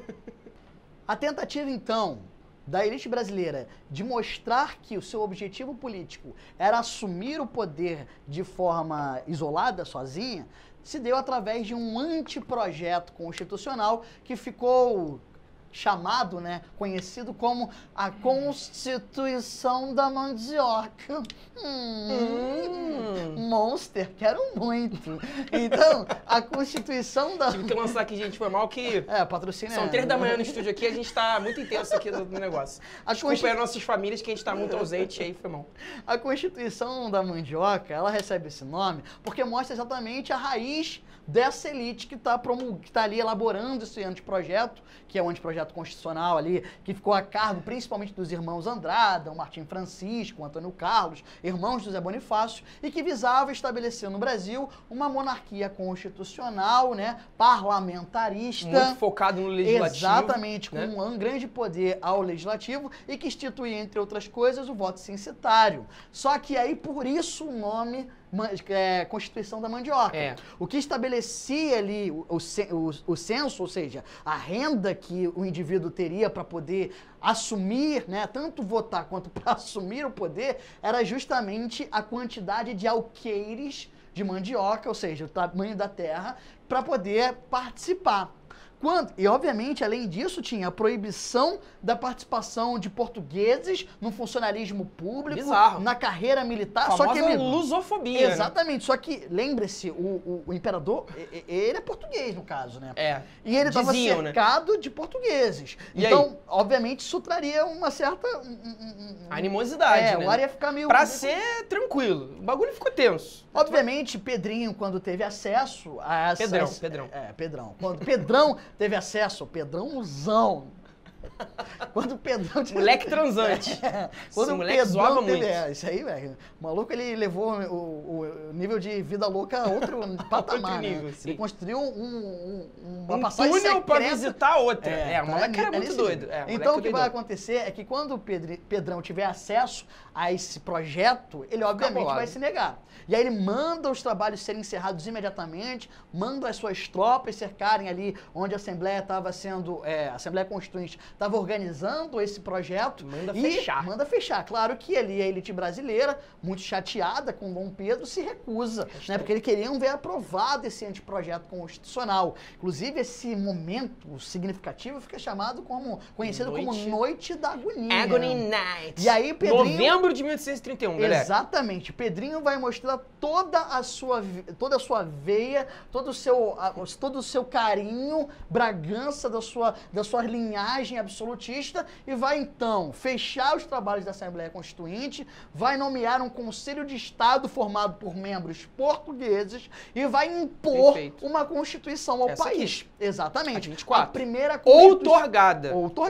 A tentativa, então, da elite brasileira de mostrar que o seu objetivo político era assumir o poder de forma isolada, sozinha, se deu através de um anteprojeto constitucional que ficou chamado, né, conhecido como a Constituição da Mandioca. Monster, quero muito. Então, a Constituição da... Tive que lançar aqui, gente, foi mal que... patrocínio São 3 da manhã no estúdio aqui, a gente tá muito intenso aqui no negócio. Desculpa as nossas famílias que a gente tá muito ausente aí, foi mal. A Constituição da Mandioca, ela recebe esse nome porque mostra exatamente a raiz dessa elite que está ali elaborando esse anteprojeto, que é o anteprojeto constitucional ali, que ficou a cargo principalmente dos irmãos Andrada, o Martim Francisco, o Antônio Carlos, irmãos do José Bonifácio, e que visava estabelecer no Brasil uma monarquia constitucional, né, parlamentarista. Muito focado no legislativo. Exatamente, né? com um grande poder ao legislativo e que instituía, entre outras coisas, o voto censitário. Só que aí, por isso, o nome... Constituição da Mandioca. O que estabelecia ali o censo, ou seja, a renda que o indivíduo teria para poder assumir, né, tanto votar quanto para assumir o poder, era justamente a quantidade de alqueires de mandioca, ou seja, o tamanho da terra, para poder participar. E, obviamente, além disso, tinha a proibição da participação de portugueses no funcionalismo público, bizarro, na carreira militar. Só que lusofobia. Exatamente. Né? Só que, lembre-se, o imperador, ele é português, no caso, né? E ele estava cercado de portugueses. E então, aí? obviamente, isso traria uma certa... animosidade, né? O ar ia ficar meio... Pra ser tranquilo. O bagulho ficou tenso. Obviamente, Pedrinho, quando teve acesso a essa... Pedrão. Pedrão. Quando Pedrão teve acesso, Pedrãozão. Quando o Pedrão... Moleque transante. Quando o moleque zoava muito. Isso aí, velho. O maluco, ele levou o nível de vida louca a outro patamar, outro nível, né? sim. Ele construiu uma passagem túnel secreta pra visitar outra. O tá, moleque era muito doido. Então, o que vai acontecer é que quando o Pedrão tiver acesso a esse projeto, ele obviamente vai se negar. E aí ele manda os trabalhos serem encerrados imediatamente, manda as suas tropas cercarem ali onde a Assembleia estava sendo, a Assembleia Constituinte estava organizando esse projeto. Manda fechar. Claro que ali a elite brasileira, muito chateada com Dom Pedro, se recusa, né? Porque eles queriam ver aprovado esse anteprojeto constitucional. Inclusive, esse momento significativo fica conhecido como Noite da Agonia. Agony Night. E aí, Pedrinho... Novembro de 1831, galera. Exatamente. Pedrinho vai mostrar toda a sua veia, todo o seu carinho, Bragança da sua linhagem absolutista, e vai então fechar os trabalhos da Assembleia Constituinte, vai nomear um Conselho de Estado formado por membros portugueses e vai impor uma Constituição ao país. Aqui. Exatamente. A 24. A primeira Constituição... Outorgada.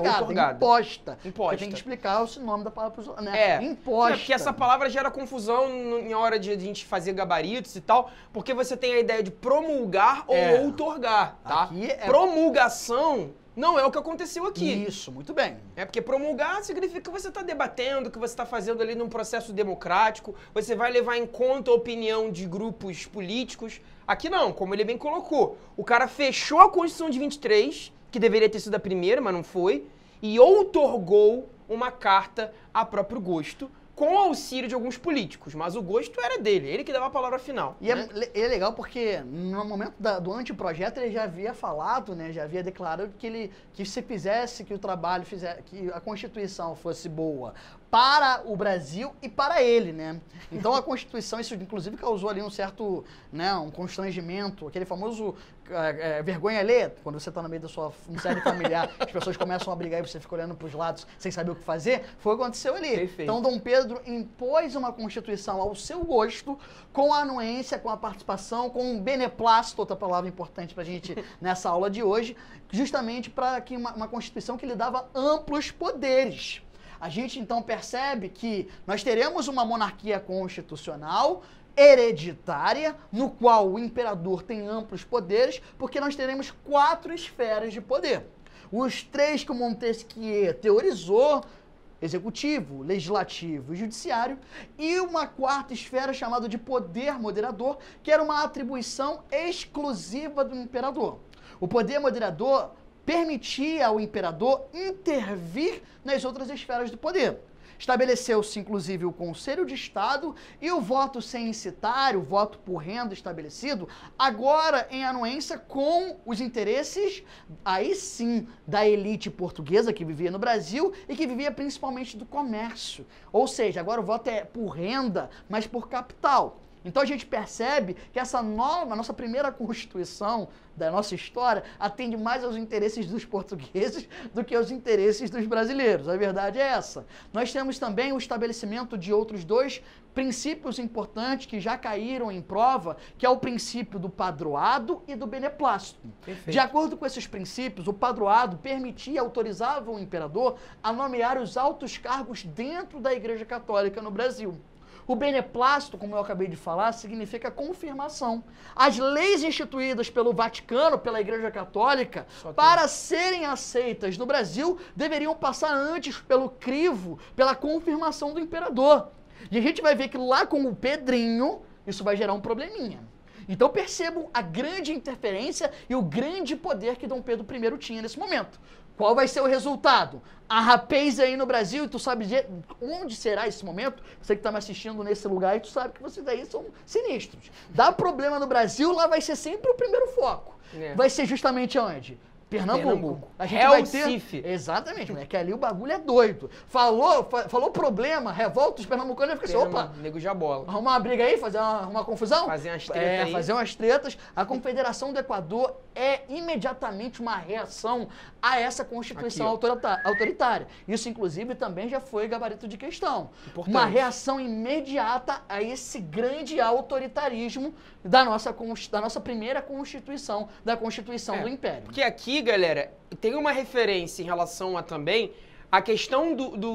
Imposta. Porque tem que explicar o nome da palavra, né? Imposta. Porque essa palavra gera confusão em hora de a gente fazer gabaritos e tal, porque você tem a ideia de promulgar ou outorgar, tá? Promulgação não é o que aconteceu aqui. Isso, muito bem. Porque promulgar significa que você está debatendo, que você está fazendo ali num processo democrático, você vai levar em conta a opinião de grupos políticos. Aqui não, como ele bem colocou. O cara fechou a Constituição de 23, que deveria ter sido a primeira, mas não foi, e outorgou uma carta a próprio gosto, com auxílio de alguns políticos, mas o gosto era dele, ele que dava a palavra final. E é legal porque no momento do anteprojeto ele já havia falado, né, já havia declarado que se fizesse, que o trabalho fizesse, que a Constituição fosse boa para o Brasil e para ele, né? Então a Constituição, isso inclusive causou ali um certo, né, um constrangimento, aquele famoso vergonha alheia, quando você está no meio da sua série familiar, as pessoas começam a brigar e você fica olhando para os lados sem saber o que fazer, foi o que aconteceu ali. Perfeito. Então Dom Pedro impôs uma Constituição ao seu gosto, com a anuência, com a participação, com um beneplácito, outra palavra importante para a gente nessa aula de hoje, justamente para que uma Constituição que lhe dava amplos poderes. A gente então percebe que nós teremos uma monarquia constitucional hereditária, no qual o imperador tem amplos poderes, porque nós teremos 4 esferas de poder. Os 3 que o Montesquieu teorizou, executivo, legislativo e judiciário, e uma 4ª esfera chamada de poder moderador, que era uma atribuição exclusiva do imperador. O poder moderador permitia ao imperador intervir nas outras esferas do poder. Estabeleceu-se, inclusive, o Conselho de Estado e o voto censitário, o voto por renda estabelecido, agora em anuência com os interesses, aí sim, da elite portuguesa que vivia no Brasil e que vivia principalmente do comércio. Ou seja, agora o voto é por renda, mas por capital. Então a gente percebe que essa nossa primeira Constituição da nossa história atende mais aos interesses dos portugueses do que aos interesses dos brasileiros. A verdade é essa. Nós temos também o estabelecimento de outros dois princípios importantes que já caíram em prova, que é o princípio do padroado e do beneplácito. Perfeito. De acordo com esses princípios, o padroado permitia, autorizava o imperador a nomear os altos cargos dentro da Igreja Católica no Brasil. O beneplácito, como eu acabei de falar, significa confirmação. As leis instituídas pelo Vaticano, pela Igreja Católica, para serem aceitas no Brasil, deveriam passar antes pelo crivo, pela confirmação do imperador. E a gente vai ver que lá com o Pedrinho, isso vai gerar um probleminha. Então percebam a grande interferência e o grande poder que Dom Pedro I tinha nesse momento. Qual vai ser o resultado? A rapaz aí no Brasil, e tu sabe onde será esse momento? Você que está me assistindo nesse lugar, e tu sabe que vocês aí são sinistros. Dá problema no Brasil, lá vai ser sempre o primeiro foco. Vai ser justamente onde? Pernambuco. A gente vai ter... Exatamente, né? Que ali o bagulho é doido. Falou problema, revolta, os pernambucanos vão ficar assim, opa, nego já bola. Arrumar uma briga aí, fazer uma confusão? Fazer umas tretas aí. Fazer umas tretas. A Confederação do Equador é imediatamente uma reação a essa Constituição autoritária. Isso, inclusive, também já foi gabarito de questão. Importante. Uma reação imediata a esse grande autoritarismo da nossa primeira Constituição, da Constituição do Império. Porque aqui, galera, tem uma referência em relação a também a questão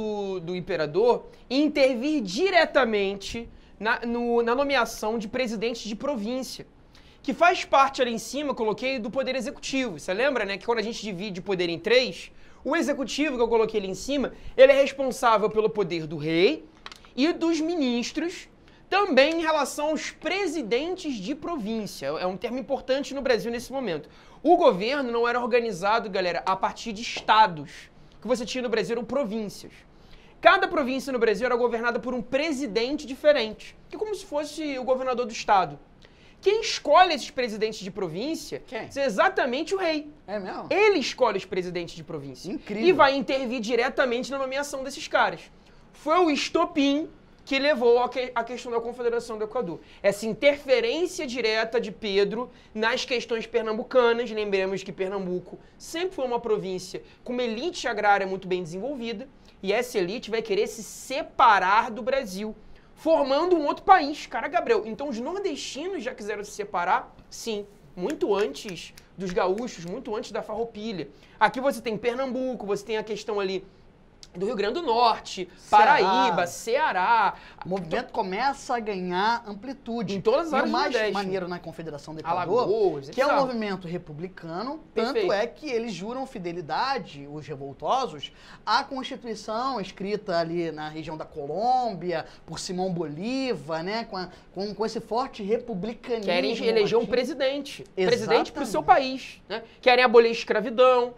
do imperador intervir diretamente na nomeação de presidentes de província, que faz parte ali em cima, coloquei, do poder executivo. Você lembra, né, que quando a gente divide o poder em três, o executivo que eu coloquei ali em cima, ele é responsável pelo poder do rei e dos ministros, também em relação aos presidentes de província. É um termo importante no Brasil nesse momento. O governo não era organizado, galera, a partir de estados. O que você tinha no Brasil eram províncias. Cada província no Brasil era governada por um presidente diferente, que é como se fosse o governador do estado. Quem escolhe esses presidentes de província é exatamente o rei. É mesmo? Ele escolhe os presidentes de província. Incrível. E vai intervir diretamente na nomeação desses caras. Foi o estopim que levou à questão da Confederação do Equador. Essa interferência direta de Pedro nas questões pernambucanas. Lembremos que Pernambuco sempre foi uma província com uma elite agrária muito bem desenvolvida, e essa elite vai querer se separar do Brasil, formando um outro país. Cara, Gabriel, então os nordestinos já quiseram se separar? Sim, muito antes dos gaúchos, muito antes da Farroupilha. Aqui você tem Pernambuco, você tem a questão ali do Rio Grande do Norte, Paraíba, Ceará. O movimento começa a ganhar amplitude. Em todas as áreas do Nordeste. Nordeste. O mais maneiro na Confederação do Equador, Alagoas, que é um movimento republicano, Perfeito. Tanto é que eles juram fidelidade, os revoltosos, à Constituição escrita ali na região da Colômbia, por Simão Bolívar, né, com esse forte republicanismo. Querem eleger um presidente. Exatamente. Presidente para o seu país. Né? Querem abolir a escravidão,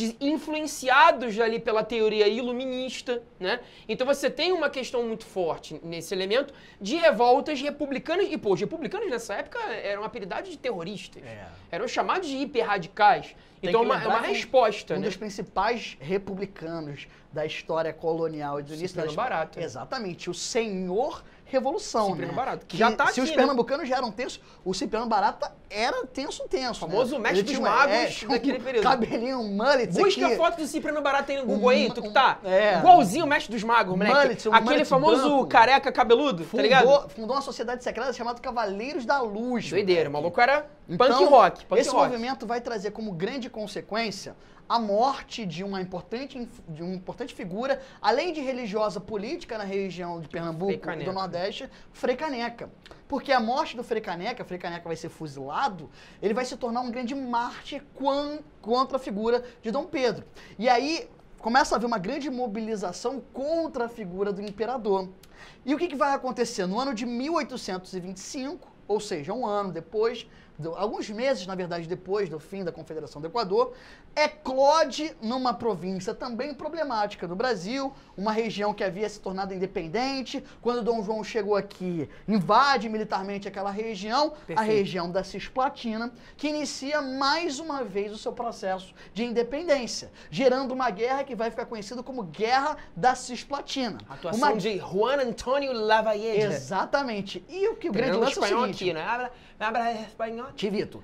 influenciados ali pela teoria iluminista, né? Então você tem uma questão muito forte nesse elemento de revoltas republicanas. E, pô, os republicanos nessa época eram apelidados de terroristas. Eram chamados de hiperradicais. Então é uma resposta, um né? dos principais republicanos da história colonial e do início da história. Barato. Exatamente, o Senhor Revolução, Cipriano né? Barata, que já tá se aqui, os pernambucanos já eram tensos, o Cipriano Barata era tenso. O famoso mestre dos magos daquele período. Cabelinho, mullet. Busca a foto do Cipriano Barata aí no Google aí, tu que tá É. igualzinho o mestre dos magos, moleque. Mullet, Aquele mullet famoso branco. careca cabeludo, tá ligado? Fundou uma sociedade secreta chamada Cavaleiros da Luz. Doideira, o maluco era Então, punk rock. Esse movimento vai trazer como grande consequência a morte de uma importante figura, além de religiosa política na região de Pernambuco e do Nordeste, Frei Caneca. Porque a morte do Frei Caneca vai ser fuzilado, ele vai se tornar um grande mártir contra a figura de Dom Pedro. E aí começa a haver uma grande mobilização contra a figura do imperador. E o que vai acontecer? No ano de 1825, ou seja, um ano depois alguns meses, na verdade, depois do fim da Confederação do Equador, eclode numa província também problemática do Brasil, uma região que havia se tornado independente. Quando Dom João chegou aqui, invade militarmente aquela região, a região da Cisplatina, que inicia mais uma vez o seu processo de independência, gerando uma guerra que vai ficar conhecida como Guerra da Cisplatina. Atuação de Juan Antonio Lavalle. Exatamente. E o que o grande lance é o seguinte... Aqui, né? Habla espanhol. Tivito.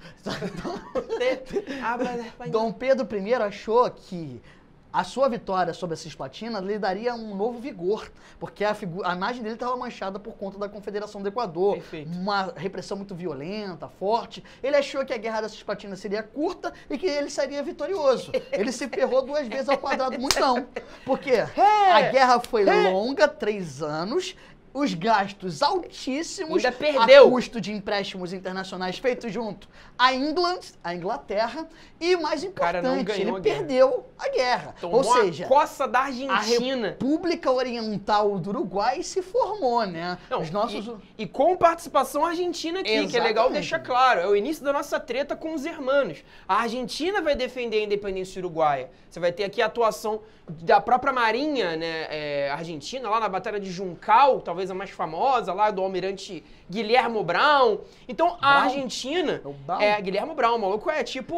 Habla espanhol. Dom Pedro I achou que a sua vitória sobre a Cisplatina lhe daria um novo vigor, porque a imagem dele estava manchada por conta da Confederação do Equador, uma repressão muito violenta, forte. Ele achou que a Guerra da Cisplatina seria curta e que ele seria vitorioso. Ele se ferrou 2 vezes ao quadrado, muito não. Porque a guerra foi longa, 3 anos, os gastos altíssimos, a custo de empréstimos internacionais feitos junto à Inglaterra, e mais importante, ele perdeu a guerra. Tomou ou seja, a coça da Argentina. A República Oriental do Uruguai se formou, né? Não, e com participação argentina aqui, exatamente, que é legal deixar claro, é o início da nossa treta com os hermanos. A Argentina vai defender a independência uruguaia. Você vai ter aqui a atuação da própria Marinha, né, argentina, lá na Batalha de Juncal, talvez a mais famosa, lá do almirante Guilhermo Brown. Então, a Argentina... Guilhermo Brown, o maluco é tipo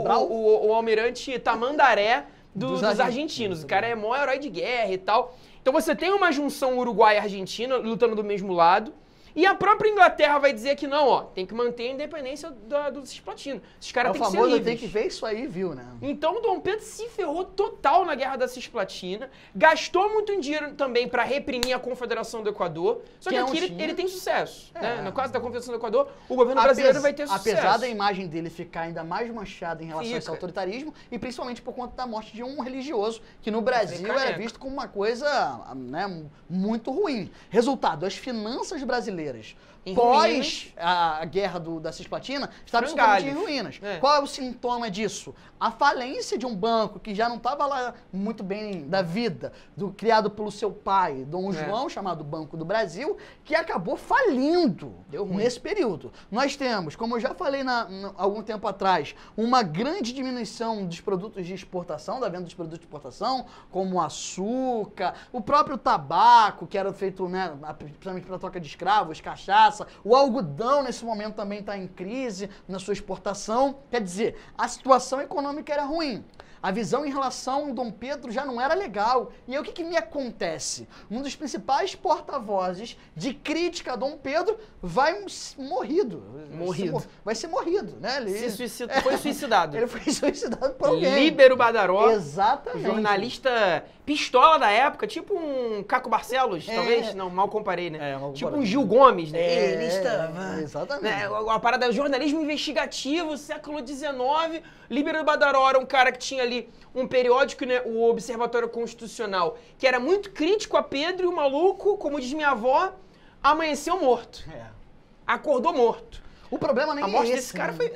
o almirante Tamandaré dos argentinos. O cara é maior herói de guerra e tal. Então, você tem uma junção uruguaia-argentina lutando do mesmo lado. E a própria Inglaterra vai dizer que não, ó, tem que manter a independência do Cisplatina. Esses caras têm que ser livres. O famoso tem que ver isso aí, viu, né? Então, Dom Pedro se ferrou total na Guerra da Cisplatina, gastou muito dinheiro também para reprimir a Confederação do Equador, só que aqui ele tem sucesso, né? No caso da Confederação do Equador, o governo brasileiro vai ter sucesso. Apesar da imagem dele ficar ainda mais manchada em relação a esse autoritarismo, e principalmente por conta da morte de um religioso, que no Brasil era visto como uma coisa, né, muito ruim. Resultado, as finanças brasileiras pós a guerra da Cisplatina, estava absolutamente em ruínas. Qual é o sintoma disso? A falência de um banco que já não estava lá muito bem da vida, criado pelo seu pai, Dom João, chamado Banco do Brasil, que acabou falindo nesse período. Nós temos, como eu já falei algum tempo atrás, uma grande diminuição dos produtos de exportação, da venda dos produtos de exportação, como o açúcar, o próprio tabaco, que era feito, né, principalmente para troca de escravos, cachaça. O algodão, nesse momento, também está em crise na sua exportação. Quer dizer, a situação econômica era ruim. A visão em relação ao Dom Pedro já não era legal. E aí o que me acontece? Um dos principais porta-vozes de crítica a Dom Pedro vai morrido. Vai ser morrido, né? Ele foi suicidado. Ele foi suicidado por alguém. Líbero Badaró. Exatamente. Jornalista pistola da época, tipo um Caco Barcelos, talvez. Não, mal comparei, né? Tipo um Gil Gomes, né? Ele estava... Exatamente. Né? A parada do jornalismo investigativo, século XIX. Líbero Badaró era um cara que tinha ali um periódico, né, o Observatório Constitucional, que era muito crítico a Pedro, e o maluco, como diz minha avó, amanheceu morto. Acordou morto. O problema nem a morte é esse, desse cara foi...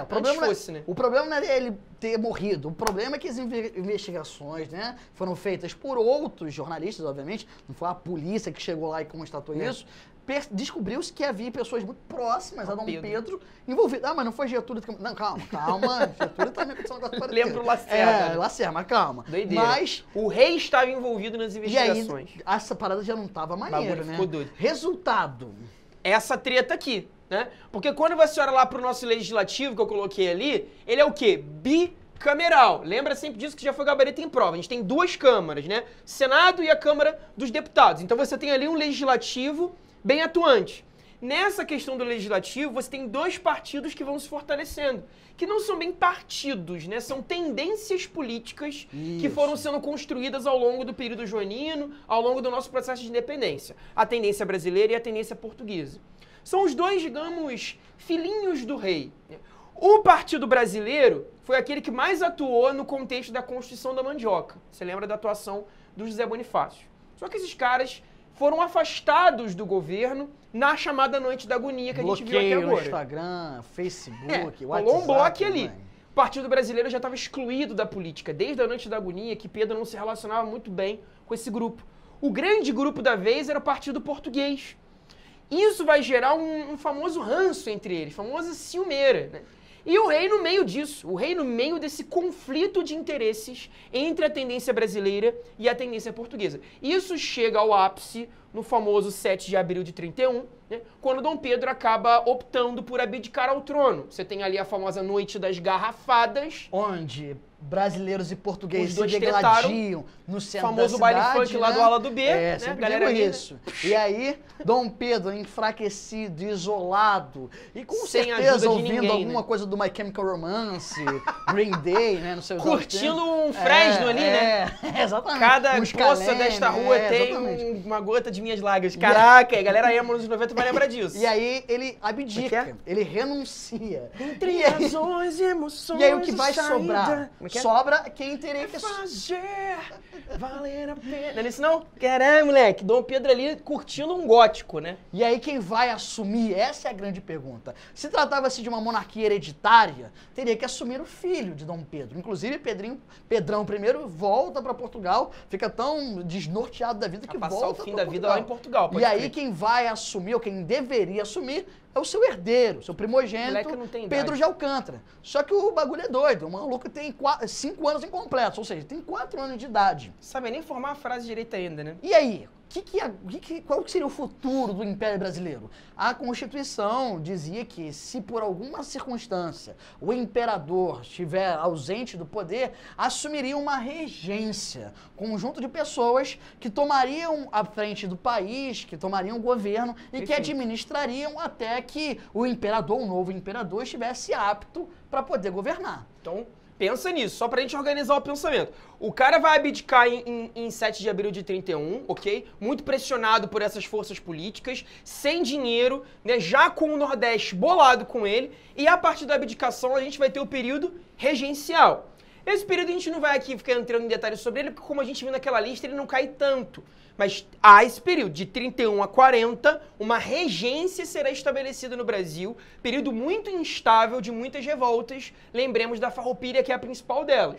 O problema não é ele ter morrido. O problema é que as investigações, né, foram feitas por outros jornalistas, obviamente. Não foi a polícia que chegou lá e constatou isso. Descobriu-se que havia pessoas muito próximas a Dom Pedro envolvidas. Ah, mas não foi Getúlio... Não, calma. Getúlio também aconteceu um negócio parecido. Lembra o Lacerda. Lacerda, mas calma. Doideira. Mas... o rei estava envolvido nas investigações. E aí, essa parada já não estava maneira, né? Ficou doido. Resultado. Essa treta aqui, né? Porque quando você olha lá pro nosso legislativo, que eu coloquei ali, ele é o quê? Bicameral. Lembra sempre disso, que já foi gabarito em prova. A gente tem 2 câmaras, né? Senado e a Câmara dos Deputados. Então você tem ali um legislativo bem atuante. Nessa questão do legislativo, você tem 2 partidos que vão se fortalecendo, que não são bem partidos, né? São tendências políticas que foram sendo construídas ao longo do período joanino, ao longo do nosso processo de independência. A tendência brasileira e a tendência portuguesa. São os 2, digamos, filhinhos do rei. O Partido Brasileiro foi aquele que mais atuou no contexto da Constituição da Mandioca. Você lembra da atuação do José Bonifácio. Só que esses caras foram afastados do governo na chamada Noite da Agonia que a gente viu aqui agora. No Instagram, Facebook, WhatsApp. Rolou um bloco ali. O Partido Brasileiro já estava excluído da política desde a Noite da Agonia, que Pedro não se relacionava muito bem com esse grupo. O grande grupo da vez era o Partido Português. Isso vai gerar um famoso ranço entre eles, famosa ciumeira, né? E o rei no meio disso, o rei no meio desse conflito de interesses entre a tendência brasileira e a tendência portuguesa. Isso chega ao ápice no famoso 7 de abril de 31, né, quando Dom Pedro acaba optando por abdicar ao trono. Você tem ali a famosa Noite das Garrafadas, onde brasileiros e portugueses os dois se degladiam no centro famoso da cidade, baile funk lá do ala do B, né? Sempre Galera digo ali, isso. Né? E aí, Dom Pedro enfraquecido, isolado, e com sem certeza ajuda de ouvindo ninguém, alguma né? coisa do My Chemical Romance, Green Day, né? Não sei, curtindo um Fresno ali, né? Exatamente. Cada Uns poça calene, dessa rua tem uma gota de minhas lágrimas. Caraca, a galera emo nos 90 vai lembrar disso. E aí ele abdica, ele renuncia. Entre razões e emoções. E aí o que vai sobrar? Sobra quem teria que fazer valer a pena. Não é isso não? Caralho, moleque. Dom Pedro ali curtindo um gótico, né? E aí quem vai assumir? Essa é a grande pergunta. Se tratava-se de uma monarquia hereditária, teria que assumir o filho de Dom Pedro. Inclusive, Pedrão I volta para Portugal, fica tão desnorteado da vida que volta passar o fim da vida lá em Portugal. E aí quem vai assumir, ou quem deveria assumir, é o seu herdeiro, seu primogênito, Pedro de Alcântara. Só que o bagulho é doido, o maluco tem 5 anos incompletos, ou seja, tem 4 anos de idade. Sabe nem formar a frase direita ainda, né? E aí? Qual que seria o futuro do Império Brasileiro? A Constituição dizia que, se por alguma circunstância o imperador estiver ausente do poder, assumiria uma regência, conjunto de pessoas que tomariam a frente do país, que tomariam o governo e que administrariam até que o imperador, o novo imperador, estivesse apto para poder governar. Então, pensa nisso, só pra gente organizar o pensamento. O cara vai abdicar em 7 de abril de 31, ok? Muito pressionado por essas forças políticas, sem dinheiro, né? Já com o Nordeste bolado com ele. E a partir da abdicação a gente vai ter o período regencial. Esse período a gente não vai aqui ficar entrando em detalhes sobre ele, porque como a gente viu naquela lista, ele não cai tanto. Mas há esse período, de 31 a 40, uma regência será estabelecida no Brasil, período muito instável, de muitas revoltas, lembremos da Farroupilha, que é a principal delas.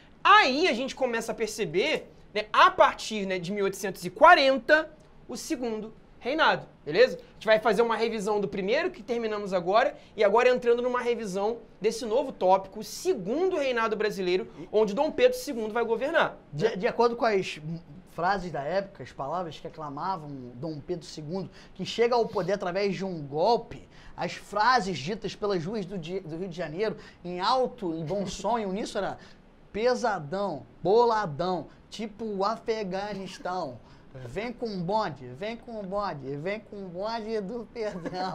Aí a gente começa a perceber, né, a partir, né, de 1840, o segundo reinado, beleza? A gente vai fazer uma revisão do primeiro, que terminamos agora, e agora entrando numa revisão desse novo tópico, o segundo reinado brasileiro, onde Dom Pedro II vai governar. De acordo com as frases da época, as palavras que aclamavam Dom Pedro II, que chega ao poder através de um golpe, as frases ditas pelas ruas do Rio de Janeiro, em alto e bom som, e nisso era pesadão, boladão, tipo o Afeganistão. Vem com o bonde, vem com o bonde, vem com o bonde do perdão.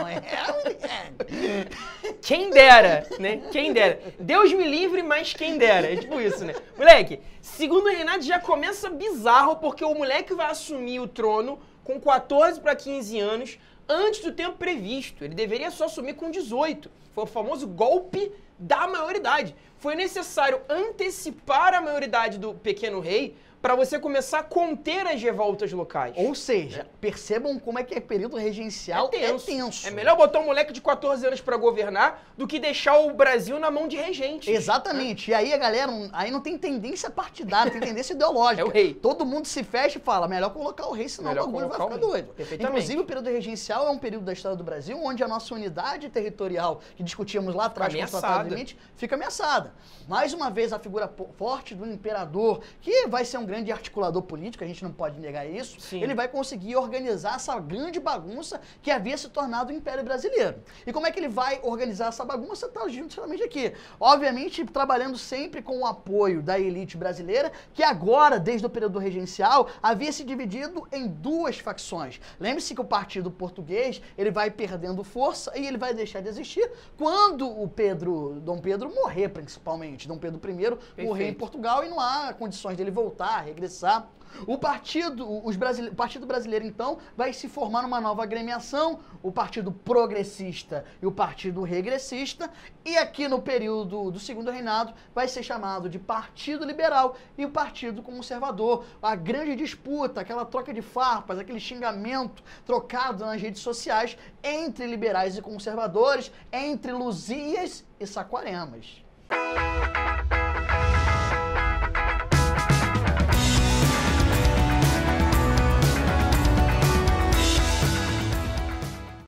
Quem dera, né? Quem dera. Deus me livre, mas quem dera. É tipo isso, né? Moleque, segundo reinado já começa bizarro, porque o moleque vai assumir o trono com 14 para 15 anos, antes do tempo previsto. Ele deveria só assumir com 18. Foi o famoso golpe da maioridade. Foi necessário antecipar a maioridade do pequeno rei para você começar a conter as revoltas locais. Ou seja, percebam como é que é período regencial é tenso. É melhor botar um moleque de 14 anos para governar do que deixar o Brasil na mão de regentes. Exatamente. E aí a galera, aí não tem tendência partidária, tem tendência ideológica. É o rei. Todo mundo se fecha e fala, melhor colocar o rei, senão o bagulho vai ficar doido. Inclusive, o período regencial é um período da história do Brasil onde a nossa unidade territorial, que discutíamos lá atrás com o Tratado do Limite, fica ameaçada. Mais uma vez, a figura forte do imperador, que vai ser um grande articulador político, a gente não pode negar isso, Sim. Ele vai conseguir organizar essa grande bagunça que havia se tornado o Império Brasileiro. E como é que ele vai organizar essa bagunça? Está justamente aqui. Obviamente, trabalhando sempre com o apoio da elite brasileira, que agora, desde o período regencial, havia se dividido em 2 facções. Lembre-se que o Partido Português, ele vai perdendo força e ele vai deixar de existir quando Dom Pedro morrer, principalmente. Dom Pedro I morrer em Portugal e não há condições dele voltar, regressar. O Partido Brasileiro, então, vai se formar numa nova agremiação, o Partido Progressista e o Partido Regressista, e aqui no período do segundo reinado vai ser chamado de Partido Liberal e o Partido Conservador. A grande disputa, aquela troca de farpas, aquele xingamento trocado nas redes sociais entre liberais e conservadores, entre Luzias e Saquaremas.